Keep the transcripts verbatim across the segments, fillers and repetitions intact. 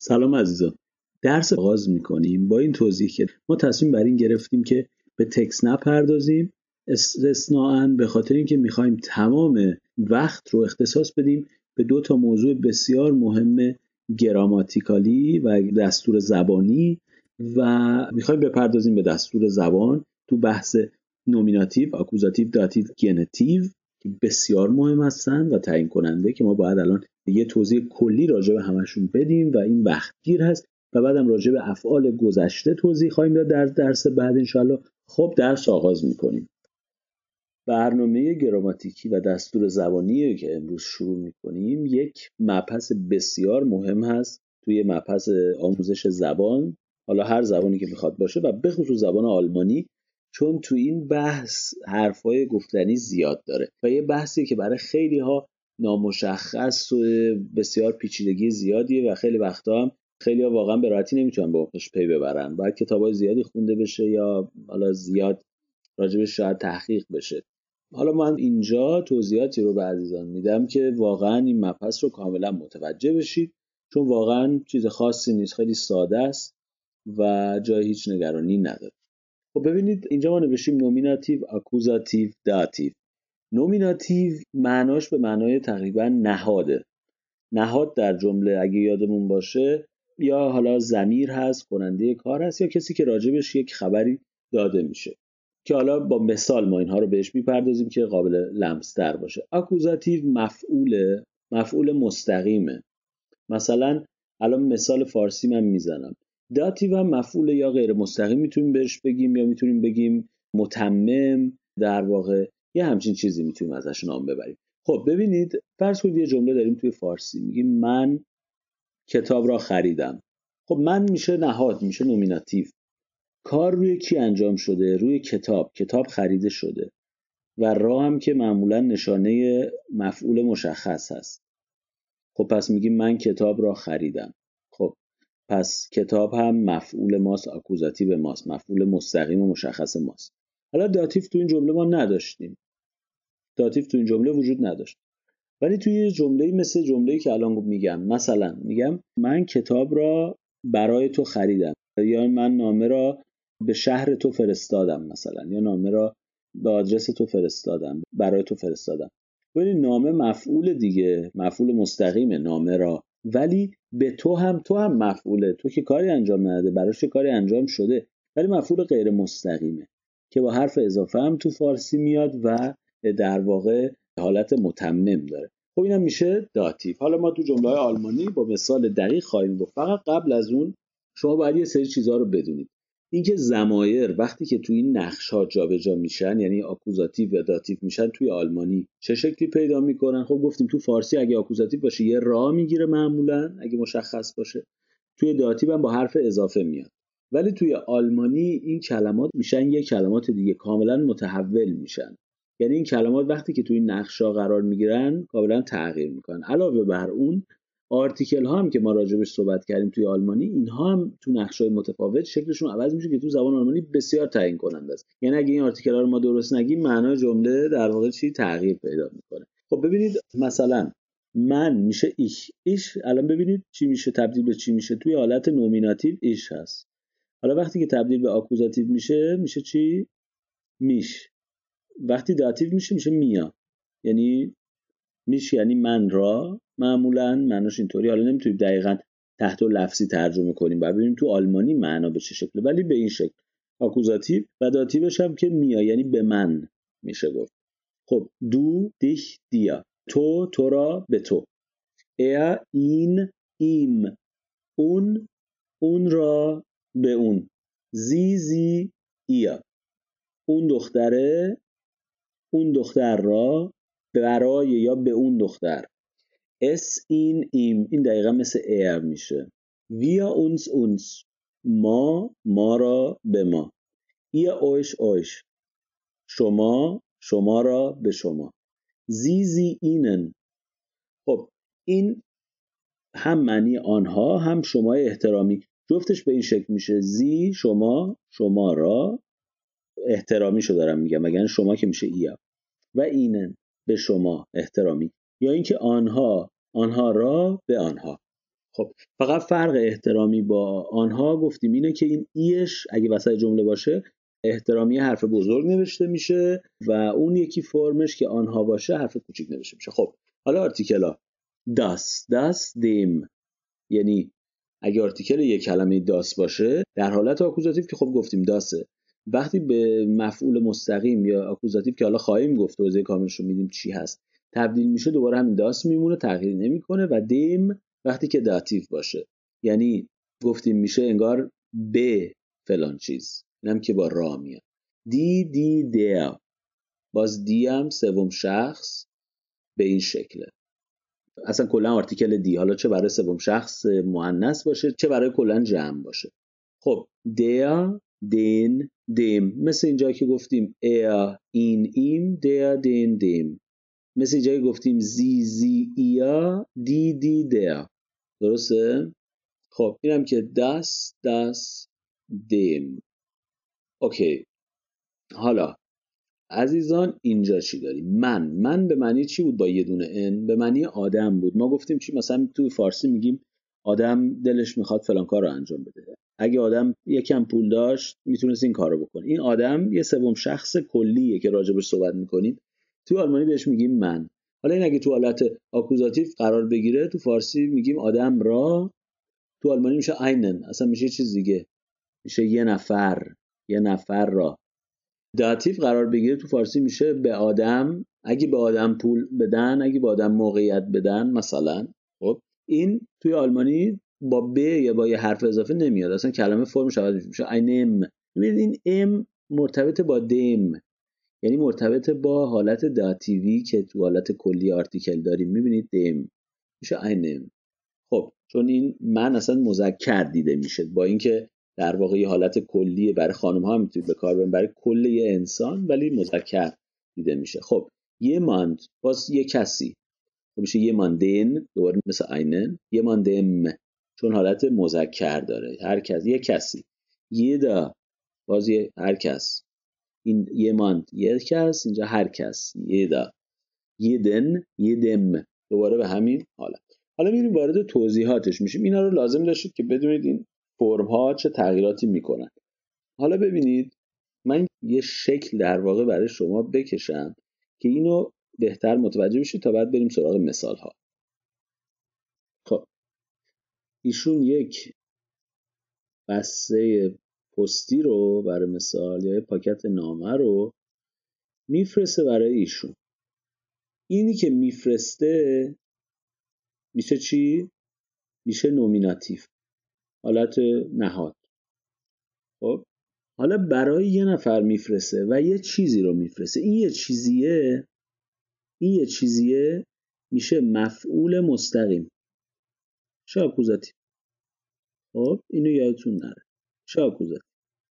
سلام عزیزان. درس آغاز میکنیم با این توضیح که ما تصمیم بر این گرفتیم که به تکست نپردازیم، استثناءً به خاطر اینکه میخوایم تمام وقت رو اختصاص بدیم به دو تا موضوع بسیار مهم گراماتیکالی و دستور زبانی و میخوایم بپردازیم به دستور زبان تو بحث نومیناتیو، آکوزاتیو، داتیو، گنتیو که بسیار مهم هستن و تعیین کننده که ما باید الان یه توضیح کلی راجع به همشون بدیم و این وقتگیر هست و بعدم راجع به افعال گذشته توضیح خواهیم داد در درس بعد انشالله. خب درس آغاز میکنیم. برنامه گراماتیکی و دستور زبانی که امروز شروع میکنیم یک مبحث بسیار مهم هست توی مبحث آموزش زبان، حالا هر زبانی که میخواد باشه و به خصوص زبان آلمانی، چون تو این بحث حرفای گفتنی زیاد داره و یه بحثی که برای خیلی ها نامشخص و بسیار پیچیدگی زیادیه و خیلی وقتا هم خیلی ها واقعا به راحتی نمیتونن به عمقش پی ببرن. باید کتابای زیادی خونده بشه یا حالا زیاد راجبش شاید تحقیق بشه. حالا من اینجا توضیحاتی رو به عزیزان میدم که واقعا این مبحث رو کاملا متوجه بشید، چون واقعا چیز خاصی نیست، خیلی ساده است و جای هیچ نگرانی نداره. خب ببینید اینجا ما نوشتیم نومیناتیو، آکوزاتیو، داتیو. نومیناتیو معناش به معنای تقریبا نهاده. نهاد در جمله اگه یادمون باشه یا حالا ضمیر هست، کننده کار هست، یا کسی که راجبش یک خبری داده میشه که حالا با مثال ما اینها رو بهش میپردازیم که قابل لمس تر باشه. آکوزاتیو مفعول مفعول مستقیمه. مثلا الان مثال فارسی من میزنم. داتیو هم مفعول یا غیر مستقیم میتونیم بهش بگیم یا میتونیم بگیم متمم، در واقع یه همچین چیزی میتونیم ازش نام ببریم. خب ببینید فرض کنید یه جمله داریم توی فارسی، میگیم من کتاب را خریدم. خب من میشه نهاد، میشه نومیناتیو. کار روی کی انجام شده؟ روی کتاب. کتاب خریده شده. و را هم که معمولا نشانه مفعول مشخص هست. خب پس میگیم من کتاب را خریدم. خب پس کتاب هم مفعول ماست، آکوزاتیو ماست، مفعول مستقیم و مشخص ماست. حالا داتیو تو این جمله ما نداشتیم. داتیو تو این جمله وجود نداشت. ولی توی جمله مثل جمله‌ای که الان میگم، مثلا میگم من کتاب را برای تو خریدم، یا من نامه را به شهر تو فرستادم مثلا، یا نامه را به آدرس تو فرستادم، برای تو فرستادم. ولی نامه مفعول دیگه، مفعول مستقیم نامه را، ولی به تو هم تو هم مفعوله، تو که کاری انجام نداده، براش کاری انجام شده، ولی مفعول غیر مستقیمه که با حرف اضافه هم تو فارسی میاد و در واقع حالت متمم داره. خب اینم میشه داتیو. حالا ما تو جمله های آلمانی با مثال دقیق خواهیم گفت. فقط قبل از اون شما باید یه سری چیزها رو بدونید. اینکه ضمایر وقتی که توی این نقش‌ها جابجا میشن، یعنی آکوزاتیو یا داتیو میشن، توی آلمانی چه شکلی پیدا میکنن؟ خب گفتیم تو فارسی اگه آکوزاتیو باشه یه را میگیره معمولا اگه مشخص باشه. توی داتیو هم با حرف اضافه میاد. ولی توی آلمانی این کلمات میشن یه کلمات دیگه، کاملا متحول میشن. یعنی این کلمات وقتی که توی این نقشا قرار میگیرن کاملا تغییر میکنن. علاوه بر اون آرتیکل ها هم که ما راجبش صحبت کردیم توی آلمانی، اینها هم تو نقشای متفاوت شکلشون عوض میشه که تو زبان آلمانی بسیار تعیین کننده است. یعنی اگه این آرتیکل ها رو ما درست نگیم، معنای جمله در واقع چی تغییر پیدا میکنه. خب ببینید مثلا من میشه ایش. ایش الان ببینید چی میشه، تبدیل به چی میشه. توی حالت نومیناتیو ایش هست. حالا وقتی که تبدیل به آکوزاتیو میشه میشه چی؟ میش. وقتی داتیو میشه میشه میا. یعنی میش یعنی من را، معمولا معناش اینطوری. حالا نمیتونیم دقیقاً تحت و لفظی ترجمه کنیم، بعد ببینیم تو آلمانی معنا به چه شکله، ولی به این شکل آکوزاتیو. و داتیوش هم که میا، یعنی به من میشه گفت. خب دو دیش دیا، تو تو را به تو، er این ایم، اون اون را به اون، زی زی ایا، اون دختره اون دختر را برای یا به اون دختر. اس این ایم، این دقیقا مثل ایر میشه. ویا اونس اونس، ما ما را به ما. ihr euch euch، شما شما را به شما. sie sie ihnen. خب این هم معنی آنها هم شما احترامی، جفتش به این شکل میشه. زی شما شما را، احترامی شو دارم میگم، مگر شما که میشه ایا، و اینن به شما احترامی، یا اینکه آنها آنها را به آنها. خب فقط فرق احترامی با آنها گفتیم اینه که این ایش اگه وسط جمله باشه احترامی حرف بزرگ نوشته میشه و اون یکی فرمش که آنها باشه حرف کوچیک نوشته میشه. خب حالا آرتیکلا das das dem، یعنی اگه آرتیکل یک کلمه داس باشه در حالت آکوزاتیو که خب گفتیم داسه، وقتی به مفعول مستقیم یا آکوزاتیو که حالا خواهیم گفت توضیح کاملش رو میدیم چی هست تبدیل میشه دوباره همین داس میمونه تغییر نمیکنه. و دیم وقتی که داتیو باشه یعنی گفتیم میشه انگار به فلان چیز، اینم که با را میاد. دی دی دیا، باز دی هم سوم شخص به این شکله. اصلا کلا آرتیکل دی حالا چه برای سوم شخص مؤنث باشه چه برای کلا جمع باشه. خب der den dem، مثل اینجا که گفتیم er این ihm der den dem، مثل اینجا که گفتیم sie sie ihr die die der. درسته؟ خب اینم که das das dem. اوکی. حالا عزیزان اینجا چی داریم؟ من من به معنی چی بود با یه دونه ان؟ به معنی آدم بود. ما گفتیم چی؟ مثلا تو فارسی میگیم آدم دلش میخواد فلان کار رو انجام بده. اگه آدم یکم پول داشت میتونست این کارو بکنه. این آدم یه سوم شخص کلیه که راجبش صحبت میکنیم. تو آلمانی بهش میگیم من. حالا این اگه تو حالت آکوزاتیو قرار بگیره تو فارسی میگیم آدم را، تو آلمانی میشه einen، اصلا میشه چیز دیگه، میشه یه نفر، یه نفر را. داتیو قرار بگیره تو فارسی میشه به آدم، اگه به آدم پول بدن، اگه به آدم موقعیت بدن مثلا. خب این توی آلمانی با ب یا با یه حرف اضافه نمیاد، اصلا کلمه فرمش عوض میشه اینم. ببینید این ام مرتبط با دم، یعنی مرتبط با حالت داتیوی که تو حالت کلی آرتیکل داریم. میبینید دم میشه اینم. خب چون این من اصلا مذکر دیده میشه با اینکه در واقع یه حالت کلیه برای خانم ها میتونید به کار ببرید برای کل یه انسان ولی مذکر دیده میشه. خب یه ماند باز یه کسی، خب میشه یه ماندین، دوباره مثل اینن. یه ماندم چون حالت مذکر داره، هر کس، یه کسی. یه دا باز یه هر کس، این یه ماند یه کس، اینجا هر کس. یه دا یه دن یه دم، دوباره به همین حالت. حالا میریم وارد توضیحاتش میشیم. اینا رو لازم داشتید که بدونید این فرم ها چه تغییراتی میکنن. حالا ببینید من یه شکل در واقع برای شما بکشم که اینو بهتر متوجه بشید تا بعد بریم سراغ مثال ها. خب ایشون یک بسته پستی رو برای مثال یا پاکت نامه رو میفرسته برای ایشون. اینی که میفرسته میشه چی؟ میشه نومیناتیو، حالت نهاد. خب حالا برای یه نفر میفرسته و یه چیزی رو میفرسته. این یه چیزیه، این یه چیزیه میشه مفعول مستقیم، شاکوزاتی. خب اینو یادتون نره، شاکوزاتی.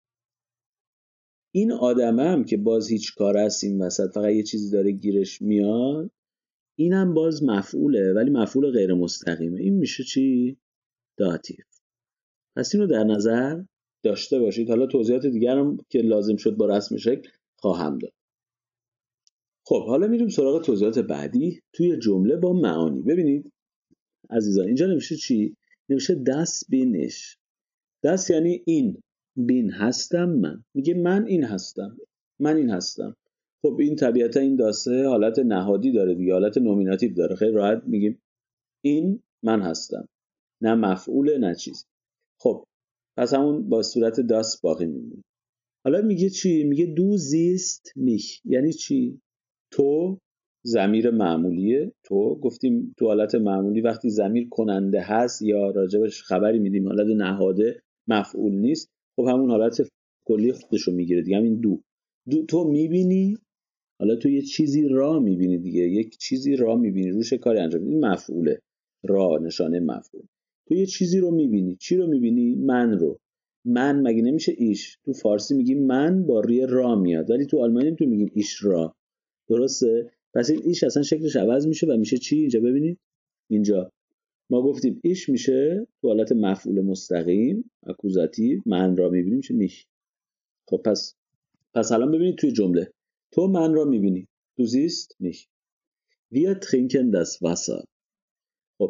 این آدمه هم که باز هیچ کار هست این وسط، فقط یه چیزی داره گیرش میاد، اینم باز مفعوله ولی مفعول غیر مستقیمه. این میشه چی؟ داتیو. پس اینو در نظر داشته باشید. حالا توضیحات دیگر هم که لازم شد با رسم شکل خواهم داد. خب حالا میریم سراغ توضیحات بعدی توی جمله با معانی. ببینید عزیزان اینجا نمیشه چی؟ نمیشه دست بینش. دست یعنی این، بین هستم من، میگه من این هستم، من این هستم. خب این طبیعتا این داسته حالت نهادی داره دیگه، حالت نومیناتیو داره. خیلی راحت میگیم این من هستم، نه مفعول نه چیز. خب پس همون با صورت داس باقی میمونه. حالا میگه چی؟ میگه دو زیست میش، یعنی چی؟ تو ضمیر معمولیه. تو گفتیم تو حالت معمولی وقتی ضمیر کننده هست یا راجبش خبری میدیم حالت نهاده مفعول نیست، خب همون حالت کلی خودشو میگیره دیگه. همین دو. دو تو میبینی، حالا تو یه چیزی را میبینی دیگه، یک چیزی را میبینی، روش کاری انجام میدی، مفعوله. را نشانه مفعول. تو یه چیزی رو میبینی. چی رو میبینی؟ من رو. من مگه نمیشه ایش؟ تو فارسی میگیم من با روی را میاد ولی تو آلمانی تو میگیم ایش را. درسته؟ پس این ایش اصلا شکلش عوض میشه و میشه چی؟ اینجا ببینید، اینجا ما گفتیم ایش میشه تو حالت مفعول مستقیم اکوزاتیو، من را میبینیم میشه میش. خب پس پس الان ببینید توی جمله تو من را میبینی، du siehst mich. Wir trinken das Wasser. خب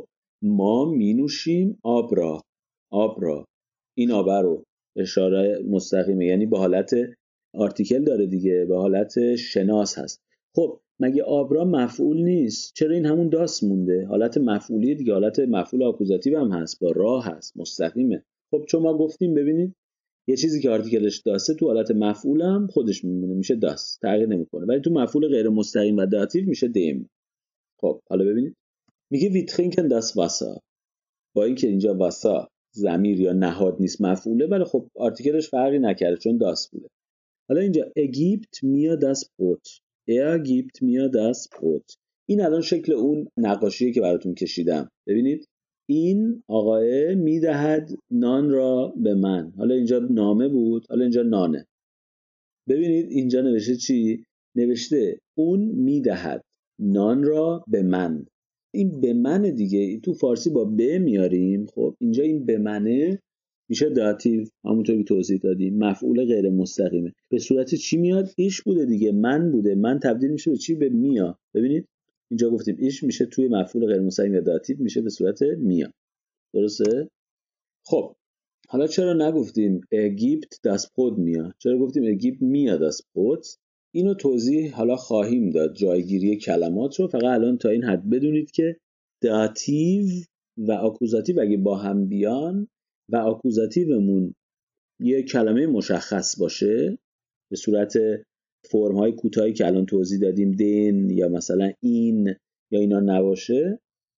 ما می نوشیم آب را. آب را، این آب رو اشاره مستقیمه، یعنی به حالت آرتیکل داره دیگه، به حالت شناس هست. خب مگه آب را مفعول نیست؟ چرا این همون داس مونده؟ حالت مفعولی دیگه، حالت مفعول آکوزاتیو هم هست، با را هست، مستقیمه. خب چون ما گفتیم ببینید یه چیزی که آرتیکلش داسته تو حالت مفعول هم خودش میمونه، میشه داس، تغییر نمیکنه، ولی تو مفعول غیر مستقیم و داتیو میشه دیم. خب حالا ببینید میگه وی ترینکن داس واسر، با اینکه اینجا واسا ضمیر یا نهاد نیست مفعوله، ولی خب آرتیکلش فرقی نکرده چون داس بوده. حالا اینجا اگیپت میا داس بروت، اگیپت میا داس بروت، این الان شکل اون نقاشیه که براتون کشیدم. ببینید این آقای میدهد نان را به من، حالا اینجا نامه بود، حالا اینجا نانه. ببینید اینجا نوشته چی؟ نوشته اون میدهد نان را به من. این به من دیگه تو فارسی با به میاریم. خب اینجا این به منه میشه داتیو، همونطور که توضیح دادیم مفعول غیر مستقیمه. به صورت چی میاد؟ ایش بوده دیگه، من بوده، من تبدیل میشه به چی؟ به میا. ببینید اینجا گفتیم ایش میشه توی مفعول غیر مستقیم یا داتیو میشه به صورت میا. درسته؟ خب حالا چرا نگفتیم اگیپت داس برود میا؟ چرا گفتیم اگیپت میا داس برود؟ اینو توضیح حالا خواهیم داد، جایگیری کلمات رو. فقط الان تا این حد بدونید که داتیو و آکوزاتیو اگه با هم بیان و آکوزاتیومون یه کلمه مشخص باشه به صورت فرم‌های کوتاهی که الان توضیح دادیم، دین یا مثلا این یا اینا نباشه،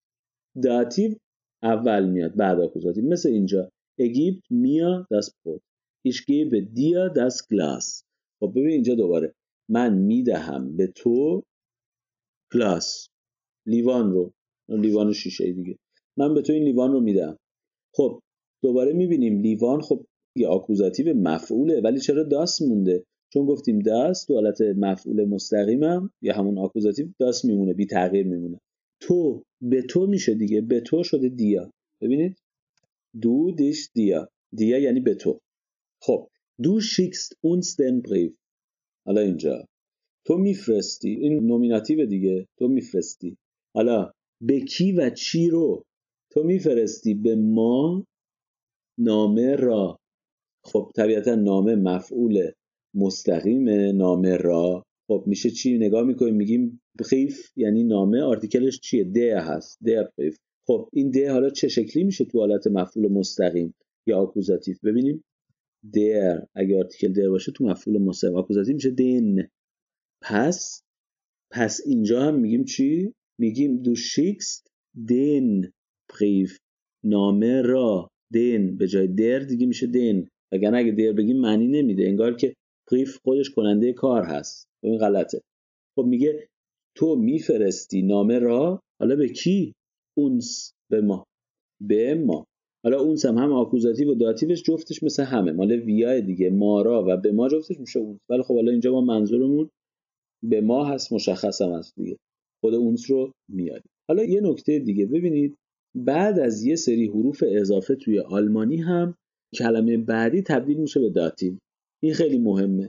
داتیو اول میاد بعد آکوزاتیو. مثل اینجا اگیپت میا داس برود، ich gebe dir das Glas. خب ببین اینجا دوباره من میدهم به تو گلاس، لیوان رو، لیوان شیشه دیگه، من به تو این لیوان رو میدم. خب دوباره میبینیم لیوان خب یه آکوزاتیو مفعوله، ولی چرا داس مونده؟ چون گفتیم داس تو حالت مفعول مستقیمم یا همون آکوزاتیو داس میمونه، بی تغییر میمونه. تو به تو میشه دیگه، به تو شده دیا. ببینید دو دیش دیا، دیا یعنی به تو. خب دو شیکست اونس دن بریف، حالا اینجا تو میفرستی، این نومیناتیو دیگه، تو میفرستی. حالا به کی و چی رو؟ تو میفرستی به ما نامه را. خب طبیعتا نامه مفعول مستقیمه، نامه را خب میشه چی؟ نگاه میکنیم میگیم بریف یعنی نامه، آرتیکلش چیه؟ ده هست، ده بریف. خب این ده حالا چه شکلی میشه تو حالت مفعول مستقیم یا آکوزاتیو؟ ببینیم در اگه آرتیکل در باشه تو مفعول مستقیم، آکوزاتیو میشه دن. پس پس اینجا هم میگیم چی؟ میگیم دو شیکست دن بریف، نامه را. دن به جای در دیگه میشه دن، وگرنه اگه در بگیم معنی نمیده، انگار که بریف خودش کننده کار هست. این غلطه. خب میگه تو میفرستی نامه را، حالا به کی؟ اونس، به ما، به ما. حالا اونس هم هم آکوزاتیو و داتیوش جفتش مثل همه مال ویای دیگه، ما را و به ما جفتش میشه اونس. ولی خب حالا اینجا ما منظورمون به ما هست، مشخص هم هست دیگه، خود اونس رو میاریم. حالا یه نکته دیگه ببینید، بعد از یه سری حروف اضافه توی آلمانی هم کلمه بعدی تبدیل میشه به داتیو. این خیلی مهمه.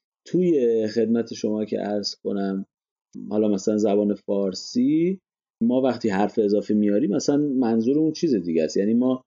توی خدمت شما که عرض کنم، حالا مثلا زبان فارسی ما وقتی حرف اضافه میاریم مثلا منظور اون چیز دیگه است، یعنی ما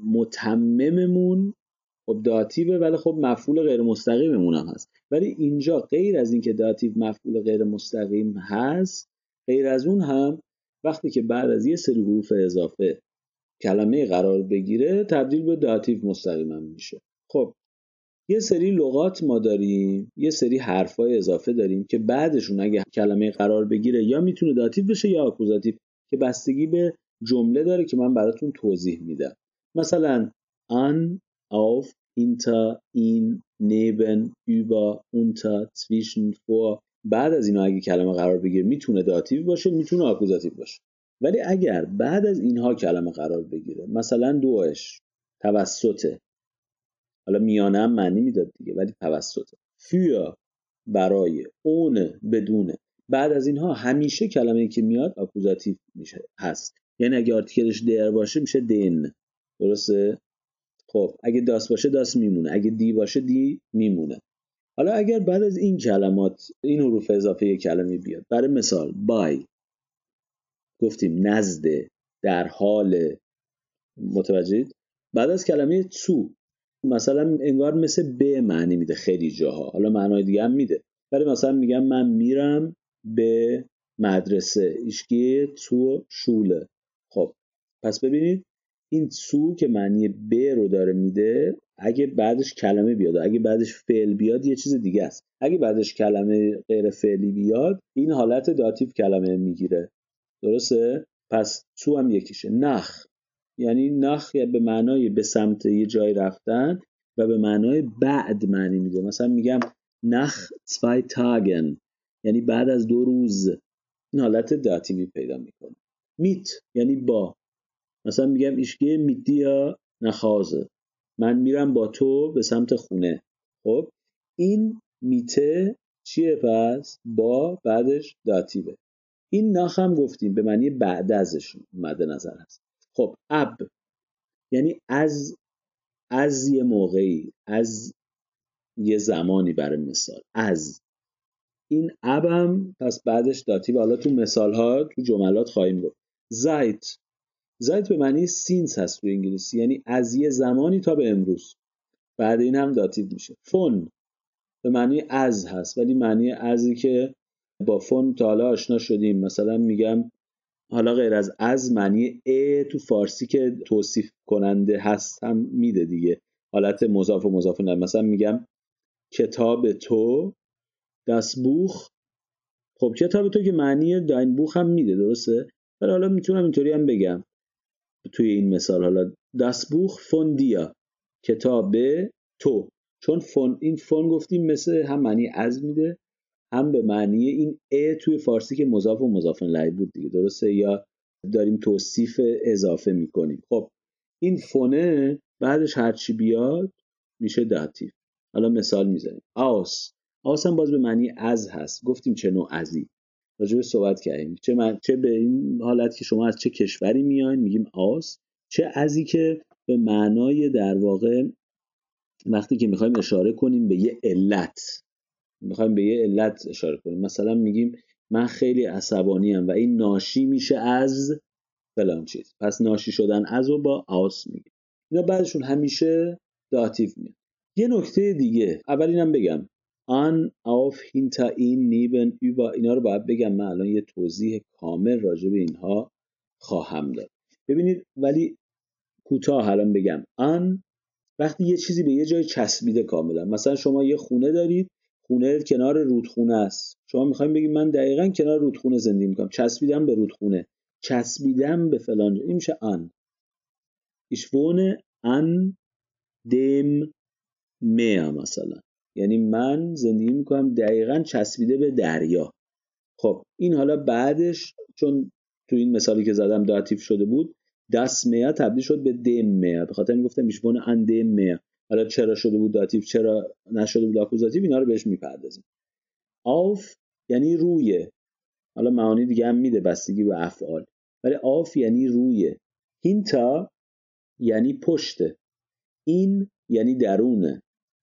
متمممون خب داتیوه ولی خب مفعول غیر مستقیممون هم هست. ولی اینجا غیر از اینکه داتیو مفعول غیر مستقیم هست، غیر از اون هم وقتی که بعد از یه سری حروف اضافه کلمه قرار بگیره تبدیل به داتیو مستقیم هم میشه. خب یه سری لغات ما داریم، یه سری حرفای اضافه داریم که بعدشون اگه کلمه قرار بگیره یا میتونه داتیو بشه یا آکوزاتیو، که بستگی به جمله داره که من براتون توضیح میدم. مثلا an, auf, hinter, in, neben, über, unter, zwischen, vor، بعد از اینا اگه کلمه قرار بگیره میتونه داتیو باشه، میتونه آکوزاتیو باشه. ولی اگر بعد از اینها کلمه قرار بگیره، مثلا دوش، توسطه، حالا میانه هم معنی میداد دیگه ولی توسطه، für برای، ohne بدونه، بعد از اینها همیشه کلمه‌ای که میاد آکوزاتیو میشه هست. یعنی اگه آرتیکلش در باشه میشه دن. درسته؟ خب اگه داس باشه داس میمونه، اگه دی باشه دی میمونه. حالا اگر بعد از این کلمات این حروف اضافه یک کلمه بیاد، برای مثال بای، گفتیم نزد، در حال، متوجهید؟ بعد از کلمه zu مثلا انگار مثل به معنی میده خیلی جاها، حالا معنای دیگه هم میده، ولی مثلا میگم من میرم به مدرسه ich gehe zur Schule. خب پس ببینید این zu که معنی به رو داره میده، اگه بعدش کلمه بیاد، اگه بعدش فعل بیاد یه چیز دیگه است. اگه بعدش کلمه غیر فعلی بیاد این حالت داتیو کلمه میگیره. درسته؟ پس zu هم یکیشه. نخ یعنی نخ به معنای به سمت یه جای رفتن و به معنای بعد معنی میده. مثلا میگم nach zwei Tagen یعنی بعد از دو روز. این حالت داتیوی پیدا میکنه. میت یعنی با. مثلا میگم ich gehe mit dir nach Hause من میرم با تو به سمت خونه. خب این میته چیه پس؟ با بعدش داتیوه. این ناخ هم گفتیم به معنی بعد ازش مد نظر هست. خب اب یعنی از از یه موقعی، از یه زمانی، برای مثال از. این اب هم پس بعدش داتیو. حالا تو مثال ها تو جملات خواهیم گفت. زایت زایت به معنی سینس هست تو انگلیسی، یعنی از یه زمانی تا به امروز. بعد این هم داتیو میشه. فون به معنی از هست ولی معنی ازی که با فون تا حالا آشنا شدیم. مثلا میگم حالا غیر از از معنی ا تو فارسی که توصیف کننده هست هم میده دیگه، حالت مضاف و مضاف الیه. مثلا میگم کتاب تو das Buch. خب کتاب تو که معنی dein Buch هم میده، درسته؟ ولی حالا میتونم اینطوری هم بگم توی این مثال، حالا das Buch von dir کتاب تو، چون فون این فون گفتیم مثل هم معنی از میده هم به معنی این ا توی فارسی که مضاف و مضاف الیه بود دیگه، درسته؟ یا داریم توصیف اضافه میکنیم. خب این فونه بعدش هرچی بیاد میشه داتیو. حالا مثال میزنیم. آس آس هم باز به معنی از هست. گفتیم چه نوع ازی راجع به صحبت کردیم. چه من... چه به این حالت که شما از چه کشوری میاین میگیم آس، چه ازی که به معنای در واقع وقتی که میخوایم اشاره کنیم به یه علت، میخوایم به یه علت اشاره کنیم. مثلا میگیم من خیلی عصبانی ام و این ناشی میشه از فلان چیز. پس ناشی شدن از رو با آس میگیم. اینا بعدشون همیشه داتیو میاد. یه نکته دیگه اول اینم بگم an auf hinter ihn neben über اینا رو باید بگم. من الان یه توضیح کامل راجع به اینها خواهم داد. ببینید ولی کوتاه الان بگم. an وقتی یه چیزی به یه جای چسبیده کاملا، مثلا شما یه خونه دارید، خونه کنار رودخونه است، شما میخوایم بگید من دقیقاً کنار رودخونه زندگی میکنم، چسبیدم به رودخونه، چسبیدم به فلان جا. این میشه an. ich wohne an dem Meer مثلا، یعنی من زندگی میکنم دقیقاً چسبیده به دریا. خب این حالا بعدش چون تو این مثالی که زدم داتیو شده بود، das Meer تبدیل شد به dem Meer. به خاطر این گفتم ich wohne an dem Meer. حالا چرا شده بود داتیو، چرا نشده بود آکوزاتیو، اینا رو بهش میپردازیم. auf یعنی روی، حالا معانی دیگه هم میده بستگی به افعال، ولی auf یعنی روی. hinter یعنی پشته. این یعنی درونه.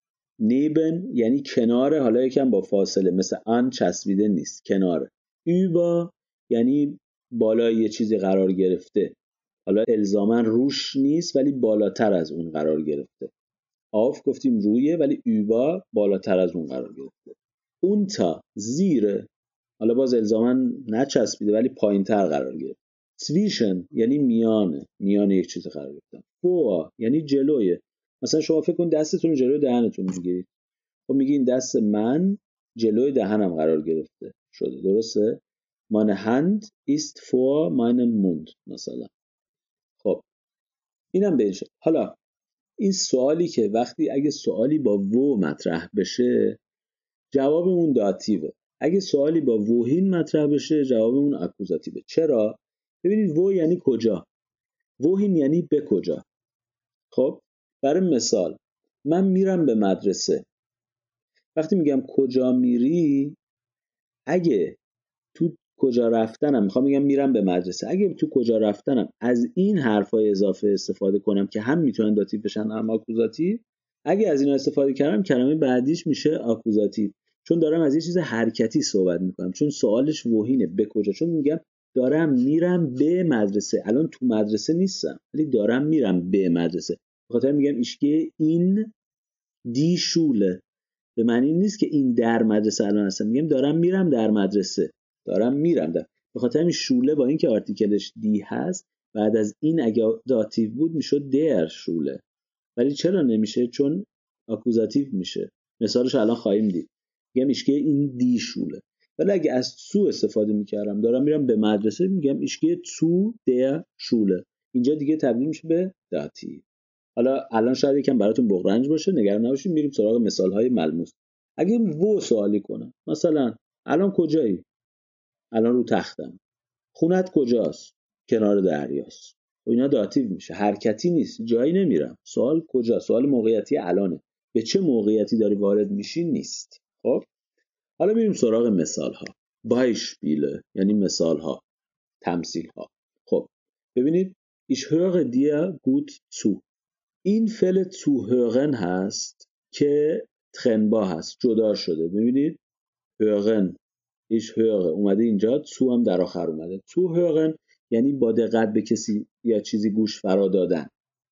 neben یعنی کناره، حالا یکم با فاصله، مثل an چسبیده نیست، کناره. über یعنی بالای یه چیزی قرار گرفته، حالا الزاما روش نیست ولی بالاتر از اون قرار گرفته. auf گفتیم رویه ولی über بالاتر از اون قرار گرفته. unter زیره، حالا باز الزاما نچسبیده ولی پایینتر قرار گرفته. zwischen یعنی میانه، میان یک چیز قرار گرفته. vor یعنی جلویه. مثلا شما فکر کن دستتون رو جلوی دهنتون میگیرید، خب میگی این دست من جلوی دهنم قرار گرفته شده، درسته؟ meine Hand ist vor meinem Mund مثلا. خب اینم به این شد. حالا این سوالی که وقتی اگه سوالی با و مطرح بشه جوابمون داتیوه، اگه سوالی با وهین مطرح بشه جوابمون اکوزاتیوه. چرا؟ ببینید و یعنی کجا، وهین یعنی به کجا. خب برای مثال من میرم به مدرسه. وقتی میگم کجا میری، اگه تو کجا رفتنم میخوام بگم میرم به مدرسه، اگه تو کجا رفتنم از این حرفای اضافه استفاده کنم که هم میتونن داتیو بشن هم آکوزاتیو، اگه از اینا استفاده کردم کلمه بعدیش میشه آکوزاتیو، چون دارم از یه چیز حرکتی صحبت میکنم، چون سوالش وهینه به کجا، چون میگم دارم میرم به مدرسه. الان تو مدرسه نیستم ولی دارم میرم به مدرسه. به خاطر میگم ایشگه این دی شوله، به معنی این نیست که این در مدرسه الان هستم، میگم دارم میرم در مدرسه، دارم میرم در. به خاطر همین شوله با اینکه آرتیکلش دی هست، بعد از این اگه داتیو بود میشد در شوله، ولی چرا نمیشه؟ چون آکوزاتیو میشه. مثالش الان خواهیم دید. میگم ایشگه این دی شوله. ولی اگه از تو استفاده میکردم دارم میرم به مدرسه، میگم ایشگه تو در شوله. اینجا دیگه تبدیل میشه به داتیو. حالا الان شاید یکم براتون بغرنج باشه، نگران نباشید، میریم سراغ مثال‌های ملموس. اگه و سوالی کنم، مثلا الان کجایی؟ الان رو تختم. خونت کجاست؟ کنار دریاست. و اینا داتیو میشه، حرکتی نیست، جایی نمیرم. سوال کجاست؟ سوال موقعیتی الانه. به چه موقعیتی داری وارد میشی نیست. خب حالا میریم سراغ مثال‌ها. بایشپیله یعنی مثال‌ها، تمثیل‌ها. خب ببینید ich höre dir gut zu. این فعل zu hören هست که ترنبا هست، جدا شده. ببینید hören ich höre اومده اینجا، zu هم در آخر اومده. zu hören یعنی با دقت به کسی یا چیزی گوش فرا دادن،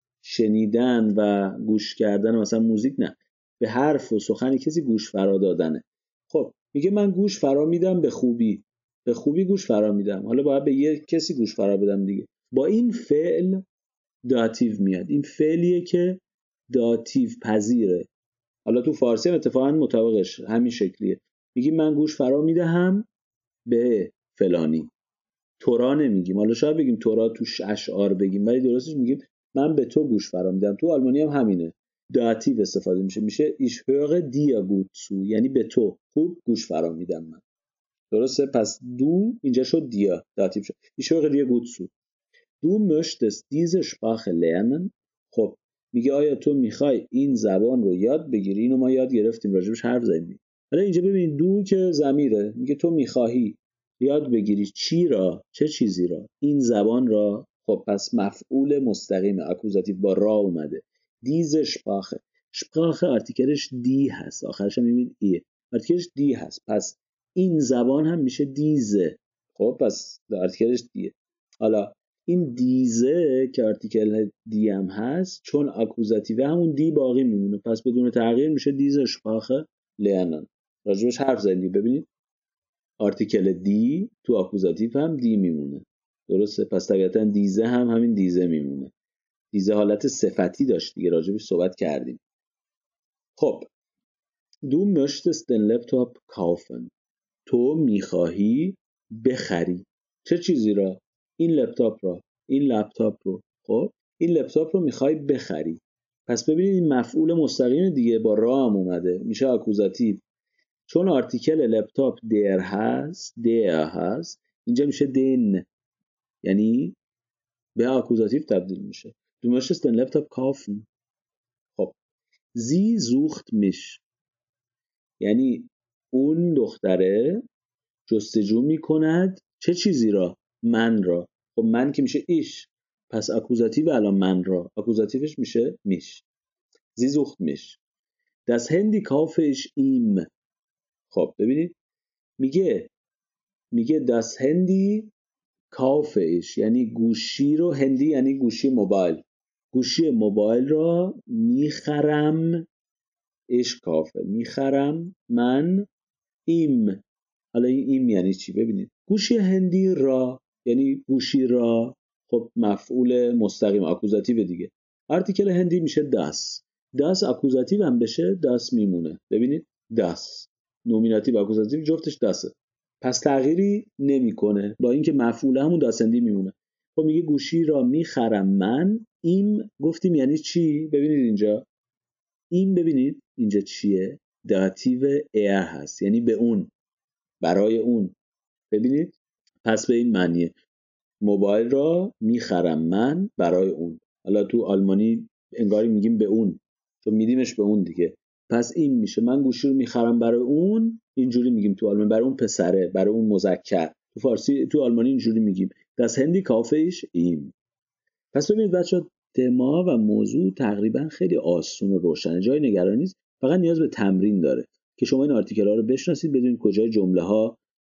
شنیدن و گوش کردن، مثلا موزیک نه، به حرف و سخن کسی گوش فرا دادنه. خب میگه من گوش فرا میدم به خوبی، به خوبی گوش فرا میدم. حالا باید به یه کسی گوش فرا بدم دیگه. با این فعل داتیو میاد. این فعلیه که داتیو پذیره. حالا تو فارسی هم اتفاقا مطابقش همین شکلیه. میگیم من گوش فرا میدهم به فلانی. تورا نمیگیم. حالا شاید بگیم تورا تو اشعار بگیم، ولی درستش میگیم من به تو گوش فرا میدم. تو آلمانی هم همینه، داتیو استفاده میشه، میشه ich höre dir gut zu، یعنی به تو خوب گوش فرا میدم من. درسته؟ پس دو اینجا شد دیا، داتیو شد. ich höre dir gut zu. Du möchtest diese Sprache lernen. خب میگه آیا تو میخوای این زبان رو یاد بگیری؟ اینو ما یاد گرفتیم، راجبش حرف زدیم. حالا اینجا ببین دو که ضمیره، میگه تو میخواهی یاد بگیری چی را؟ چه چیزی را؟ این زبان را. خب پس مفعول مستقیم اکوزاتیو با را اومده. diese Sprache. Sprache آرتیکلش دی هست، آخرش هم میبینید ایه، آرتیکلش دی هست. پس این زبان هم میشه دیزه. خب پس آرتیکلش دیه. حالا این دیزه که آرتیکل دی هم هست، چون اکوزاتیو همون دی باقی میمونه، پس بدون تغییر میشه دیزه شپاخه لرنن. راجبش حرف زدیم. ببینید آرتیکل دی تو اکوزاتیو هم دی میمونه. درسته؟ پس طبیعتا دیزه هم همین دیزه میمونه. دیزه حالت صفتی داشت دیگه، راجبش صحبت کردیم. خب du möchtest den Laptop kaufen. تو میخواهی بخری چه چیزی را؟ این لپتاپ را. این لپتاپ رو. خب این لپتاپ رو میخوای بخری. پس ببینید این مفعول مستقیم دیگه با را هم اومده، میشه اکوزاتیو. چون آرتیکل لپتاپ در هست، در هست، اینجا میشه دن، یعنی به اکوزاتیو تبدیل میشه. Du möchtest den Laptop kaufen. خب sie sucht mich یعنی اون دختره جستجو میکند چه چیزی را؟ من را. خب من که میشه ایش، پس اکوزاتیو الان من را، اکوزاتیوش میشه میش. sie sucht mich. das Handy kaufe ich ihm. خب ببینید میگه میگه das Handy kaufe ich یعنی گوشی رو، هندی یعنی گوشی موبایل، گوشی موبایل را میخرم. ich kaufe میخرم من ایم. حالا این ایم یعنی چی؟ ببینید گوشی هندی را یعنی گوشی را. خب مفعول مستقیم اکوزاتیو دیگه. آرتیکل هندی میشه داس. داس اکوزاتیو هم بشه داس میمونه. ببینید داس نومیناتیو اکوزاتیو جفتش داسه، پس تغییری نمیکنه، با اینکه مفعول همون داس هندی میمونه. خب میگه گوشی را میخرم من ایم. گفتیم یعنی چی؟ ببینید اینجا این، ببینید اینجا چیه؟ داتیو ایر هست، یعنی به اون، برای اون. ببینید پس به این معنیه موبایل را میخرم من برای اون. حالا تو آلمانی انگاری میگیم به اون، چون میدیمش به اون دیگه. پس این میشه من گوشی رو میخرم برای اون. اینجوری میگیم تو آلمانی، برای اون پسره، برای اون مذکر. تو فارسی تو آلمانی اینجوری میگیم das Handy kaufe ich ihm. پس ببینید بچه‌ها تما و موضوع تقریبا خیلی آسون و روشنه، جای نگرانی نیست، فقط نیاز به تمرین داره که شما این آرتیکل ها رو بشناسید، بدونید کجای جمله ها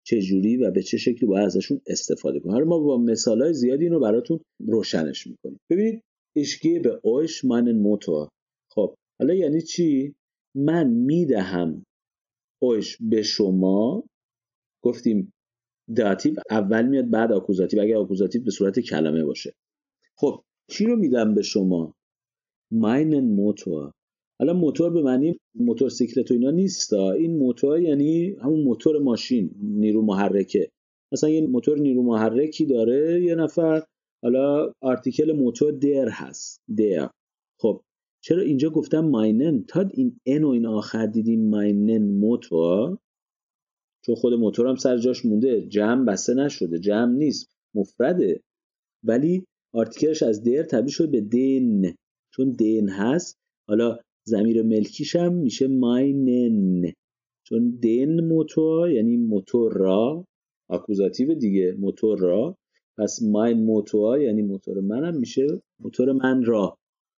چه جوری و به چه شکلی باید ازشون استفاده کنیم. حالا ما با مثالای زیادی اینو براتون روشنش میکنیم. ببینید ich gebe euch meinen Motor. خب حالا یعنی چی؟ من میدهم euch به شما. گفتیم داتیو اول میاد بعد آکوزاتیو اگر آکوزاتیو به صورت کلمه باشه. خب چی رو میدم به شما؟ meinen Motor. حالا موتور به معنی موتورسیکلت و اینا نیستا. این موتور یعنی همون موتور ماشین، نیرو محرکه. مثلا یه موتور نیرو محرکی داره یه نفر، حالا آرتیکل موتور در هست، در. خب چرا اینجا گفتم ماینن؟ تا این ان و این آخر دیدیم ماینن موتور، چون خود موتور هم سر جاش مونده، جمع بسته نشده، جمع نیست، مفرده، ولی آرتیکلش از در تبدیل شد به دن، چون دن هست. حالا ضمیر ملکیش هم میشه ماینن، چون دن موتور یعنی موتور را، آکوزاتیو دیگه، موتور را. پس ماین موتور یعنی موتور منم میشه موتور من را،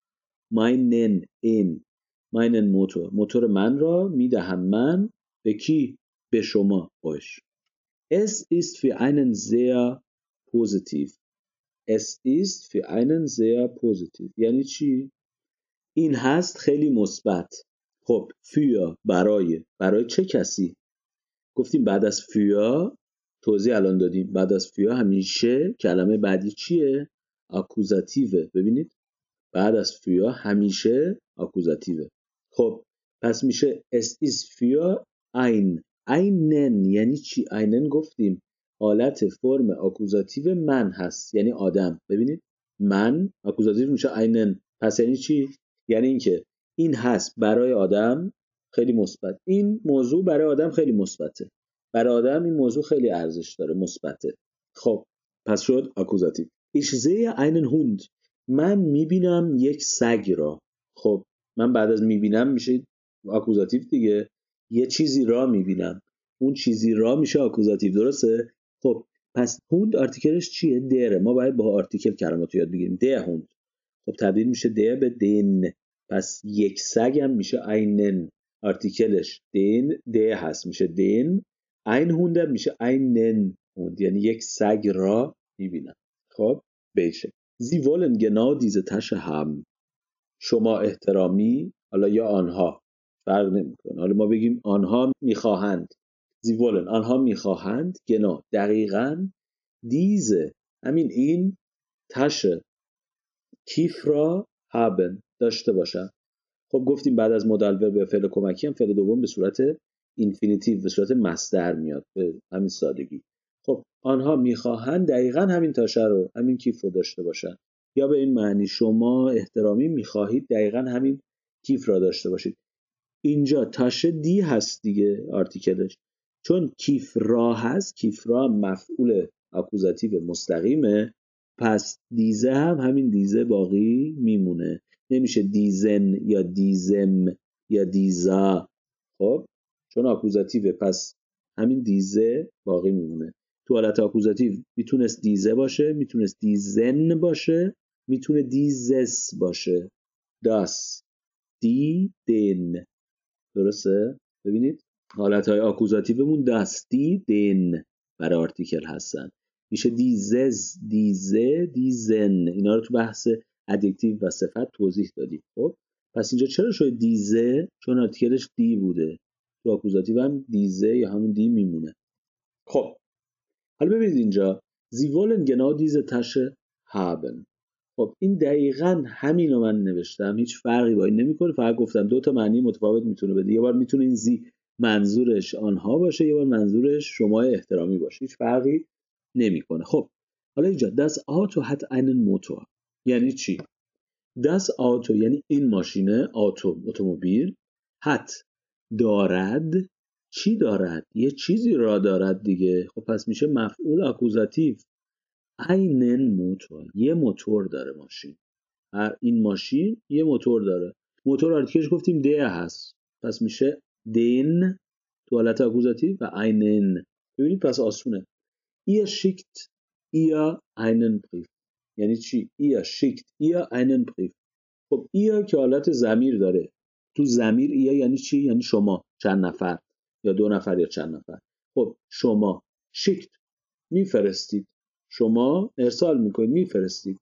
ماینن این ماینن موتور، موتور من را میدهم من به کی؟ به شما. باش. Es ist für einen sehr positiv. Es ist für einen sehr positiv. یعنی چی؟ این هست خیلی مثبت. خب für برای برای چه کسی؟ گفتیم بعد از für توضیح الان دادیم، بعد از für همیشه کلمه بعدی چیه؟ آکوزاتیوه. ببینید بعد از für همیشه آکوزاتیوه. خب پس میشه es ist für ein. einen یعنی چی؟ einen گفتیم حالت فرم آکوزاتیو من هست، یعنی آدم. ببینید من آکوزاتیو میشه einen. پس یعنی چی؟ یعنی اینکه این هست برای آدم خیلی مثبت. این موضوع برای آدم خیلی مثبته، برای آدم این موضوع خیلی ارزش داره، مثبته. خب پس شد آکوزاتیو. ich sehe einen Hund. من میبینم یک سگ را. خب من بعد از میبینم میشه آکوزاتیو دیگه، یه چیزی را میبینم، اون چیزی را میشه آکوزاتیو، درسته؟ خب پس هوند آرتیکلش چیه؟ دره. ما باید با آرتیکل کلماتو یاد بگیریم. ده هوند خب تبدیل میشه ده به دن. پس یک سگ هم میشه اینن، آرتیکلش دن ده هست میشه دن. این هوند هم میشه اینن هوند، یعنی یک سگ را میبینم. خب بیشه Sie wollen genau diese Tasche haben. شما احترامی، حالا یا آنها، فرق نمیکنه، حالا ما بگیم آنها میخواهند. Sie wollen آنها میخواهند genau دقیقاً diese همین این تشه کیف را haben داشته باشن. خب گفتیم بعد از مودال ورب به فعل کمکی هم فعل دوم به صورت اینفینیتیو به صورت مصدر میاد، به همین سادگی. خب آنها میخواهند دقیقاً همین تاشه رو، همین کیف رو داشته باشن. یا به این معنی شما احترامی میخواهید دقیقاً همین کیف را داشته باشید. اینجا تاشه دی هست دیگه آرتیکلش، چون کیف را هست، کیف را مفعول آکوزاتیو مستقیمه، پس دیزه هم همین دیزه باقی میمونه، نمیشه دیزن یا دیزم یا دیزا. خب چون آکوزاتیوه پس همین دیزه باقی میمونه. تو حالت آکوزاتیو میتونست دیزه باشه، میتونست دیزن باشه، میتونه دیزس باشه. داس دی دن، درسته؟ ببینید حالتهای آکوزاتیومون داستی دن برای آرتیکل هستن، میشه دیزز دیزه دیزن. اینا رو تو بحث ادجکتیو و صفت توضیح دادیم. خب پس اینجا چرا شد دیزه؟ چون آرتیکلش دی بوده، تو آکوزاتیو هم دیزه یا همون دی میمونه. خب حالا ببینید اینجا Sie wollen genau diese Tasche haben. خب این دقیقاً همین رو من نوشتم، هیچ فرقی با این نمیکنه، فقط گفتم دو تا معنی متفاوت میتونه بده. یه بار میتونه این زی منظورش آنها باشه، یه بار منظورش شما احترامی باشه، هیچ فرقی نمیکنه. خب حالا اینجا das Auto hat einen Motor یعنی چی؟ das Auto یعنی این ماشینه، آتو اتومبیل، hat دارد، چی دارد؟ یه چیزی را دارد دیگه. خب پس میشه مفعول آکوزاتیو einen موتور، یه موتور داره ماشین. هر این ماشین یه موتور داره. موتور آرتیکلش گفتیم ده هست، پس میشه den تو حالت آکوزاتیو و einen. ببینید پس آسونه. ihr schickt ihr einen Brief یعنی چی؟ ihr schickt ihr einen Brief. خب ihr که حالت ضمیر داره، تو ضمیر ihr یعنی چی؟ یعنی شما، چند نفر یا دو نفر یا چند نفر. خب شما شیکت میفرستید، شما ارسال میکنید، میفرستید.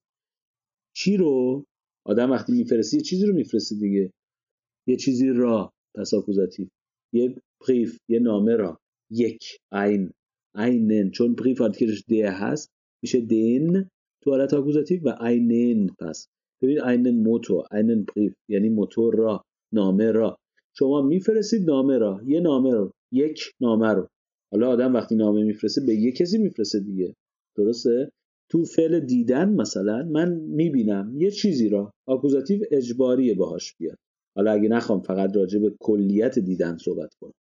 چی رو؟ آدم وقتی میفرستی یه چیزی رو میفرستی دیگه، یه چیزی را، پس آکوزاتیو. یه بریف، یه نامه را. یک این اینن، چون بریف آرتیکلش ده هست میشه دین تو حالت آکوزاتیو و اینن. پس ببین اینن موتور، اینن بریف یعنی موتور را، نامه را. شما میفرستید نامه را، یه نامه رو، یک نامه رو. حالا آدم وقتی نامه میفرسته به یه کسی میفرسته دیگه، درسته؟ تو فعل دیدن مثلا من میبینم یه چیزی را، آکوزاتیو اجباریه باهاش بیاد. حالا اگه نخوام فقط راجع به کلیت دیدن صحبت کنم،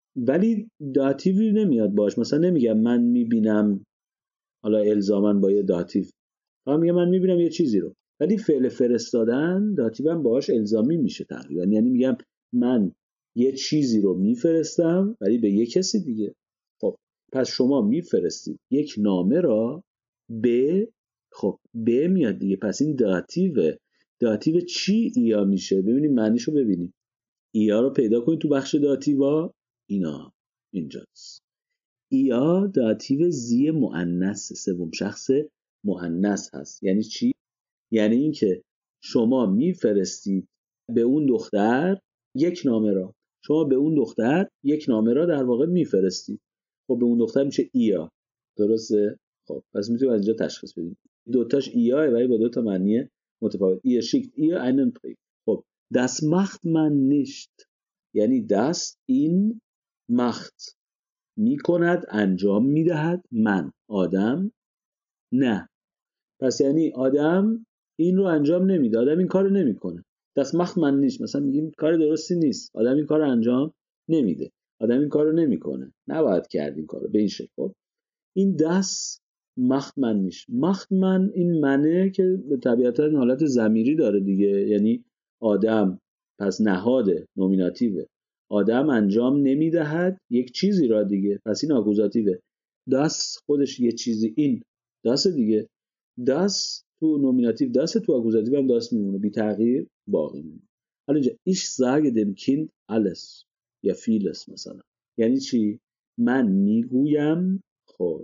ولی داتیوی نمیاد باش. مثلا نمیگم من میبینم، حالا الزاما با یه داتیو، فقط میگم من میبینم یه چیزی رو. ولی فعل فرستادن داتیو هم باهاش الزامی میشه تقریبا، یعنی میگم من یه چیزی رو میفرستم ولی به یه کسی دیگه. خب پس شما میفرستید یک نامه را به، خب به میاد دیگه، پس این داتیوه. داتیو چی ایا میشه؟ ببینید معنیشو ببینید. ایا رو پیدا کنید تو بخش داتیوا، اینا اینجاست. ایا داتیو زی مؤنث، سوم شخص مؤنث هست. یعنی چی؟ یعنی اینکه شما میفرستید به اون دختر یک نامه را، شما به اون دختر یک نامه را در واقع میفرستید. خب به اون دختر میشه ایا، درسته؟ خب پس میتونید از اینجا تشخیص بدید دوتاش ایاه ولی با دو تا معنی متفاوت. ihr schickt ihr einen Brief. خب das macht man nicht، یعنی das این macht میکند، انجام میدهد، من آدم نه. پس یعنی آدم این رو انجام نمیده، آدم این کار رو نمیکنه. das macht man nicht، مثلا میگیم کار درستی نیست، آدم این کار رو انجام نمیده، آدم این کار رو نمیکنه، نباید کرد این کار رو به این شکل. خب این das macht man nicht. macht man این معنی که به طبیعتا حالت ضمیری داره دیگه، یعنی آدم، پس نهاد نومیناتیوه، آدم انجام نمیدهد یک چیزی را دیگه، پس این آکوزاتیوه. das خودش یه چیزی، این das دیگه، das تو نومیناتیو das، تو آکوزاتیو هم das میمونه، بی تغییر باقی میمونه. حالا اینجا ich sage dem Kind alles یا vieles مثلا، یعنی چی؟ من میگویم. خب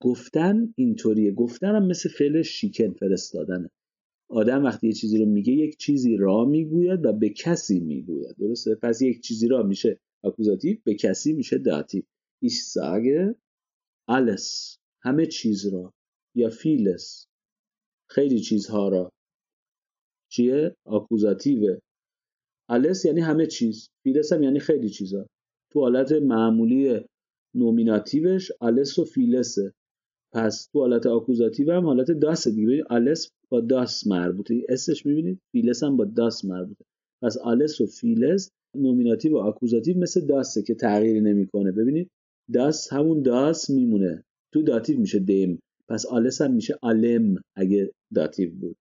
گفتن اینطوریه، گفتن هم مثل فعل شیکن، فرستادنه. آدم وقتی یه چیزی رو میگه یک چیزی را میگوید و به کسی میگوید، درسته؟ پس یک چیزی را میشه آکوزاتیو، به کسی میشه داتیو. ich sage alles، همه چیز را، یا vieles، خیلی چیزها را. چیه؟ آکوزاتیوه. alles یعنی همه چیز، vieles هم یعنی خیلی چیزها. تو حالت معمولی نومیناتیوش alles و vielesه، پس تو حالت آکوزاتیو هم حالت داس دیگه. ببینید آلس با داس مربوطه، اسش میبینید فیلس هم با داس مربوطه. پس آلس و فیلس نومیناتیو و آکوزاتیو مثل داسه که تغییری نمیکنه. ببینید داس همون داس میمونه، تو داتیو میشه دیم، پس آلس هم میشه آلم اگه داتیو بود،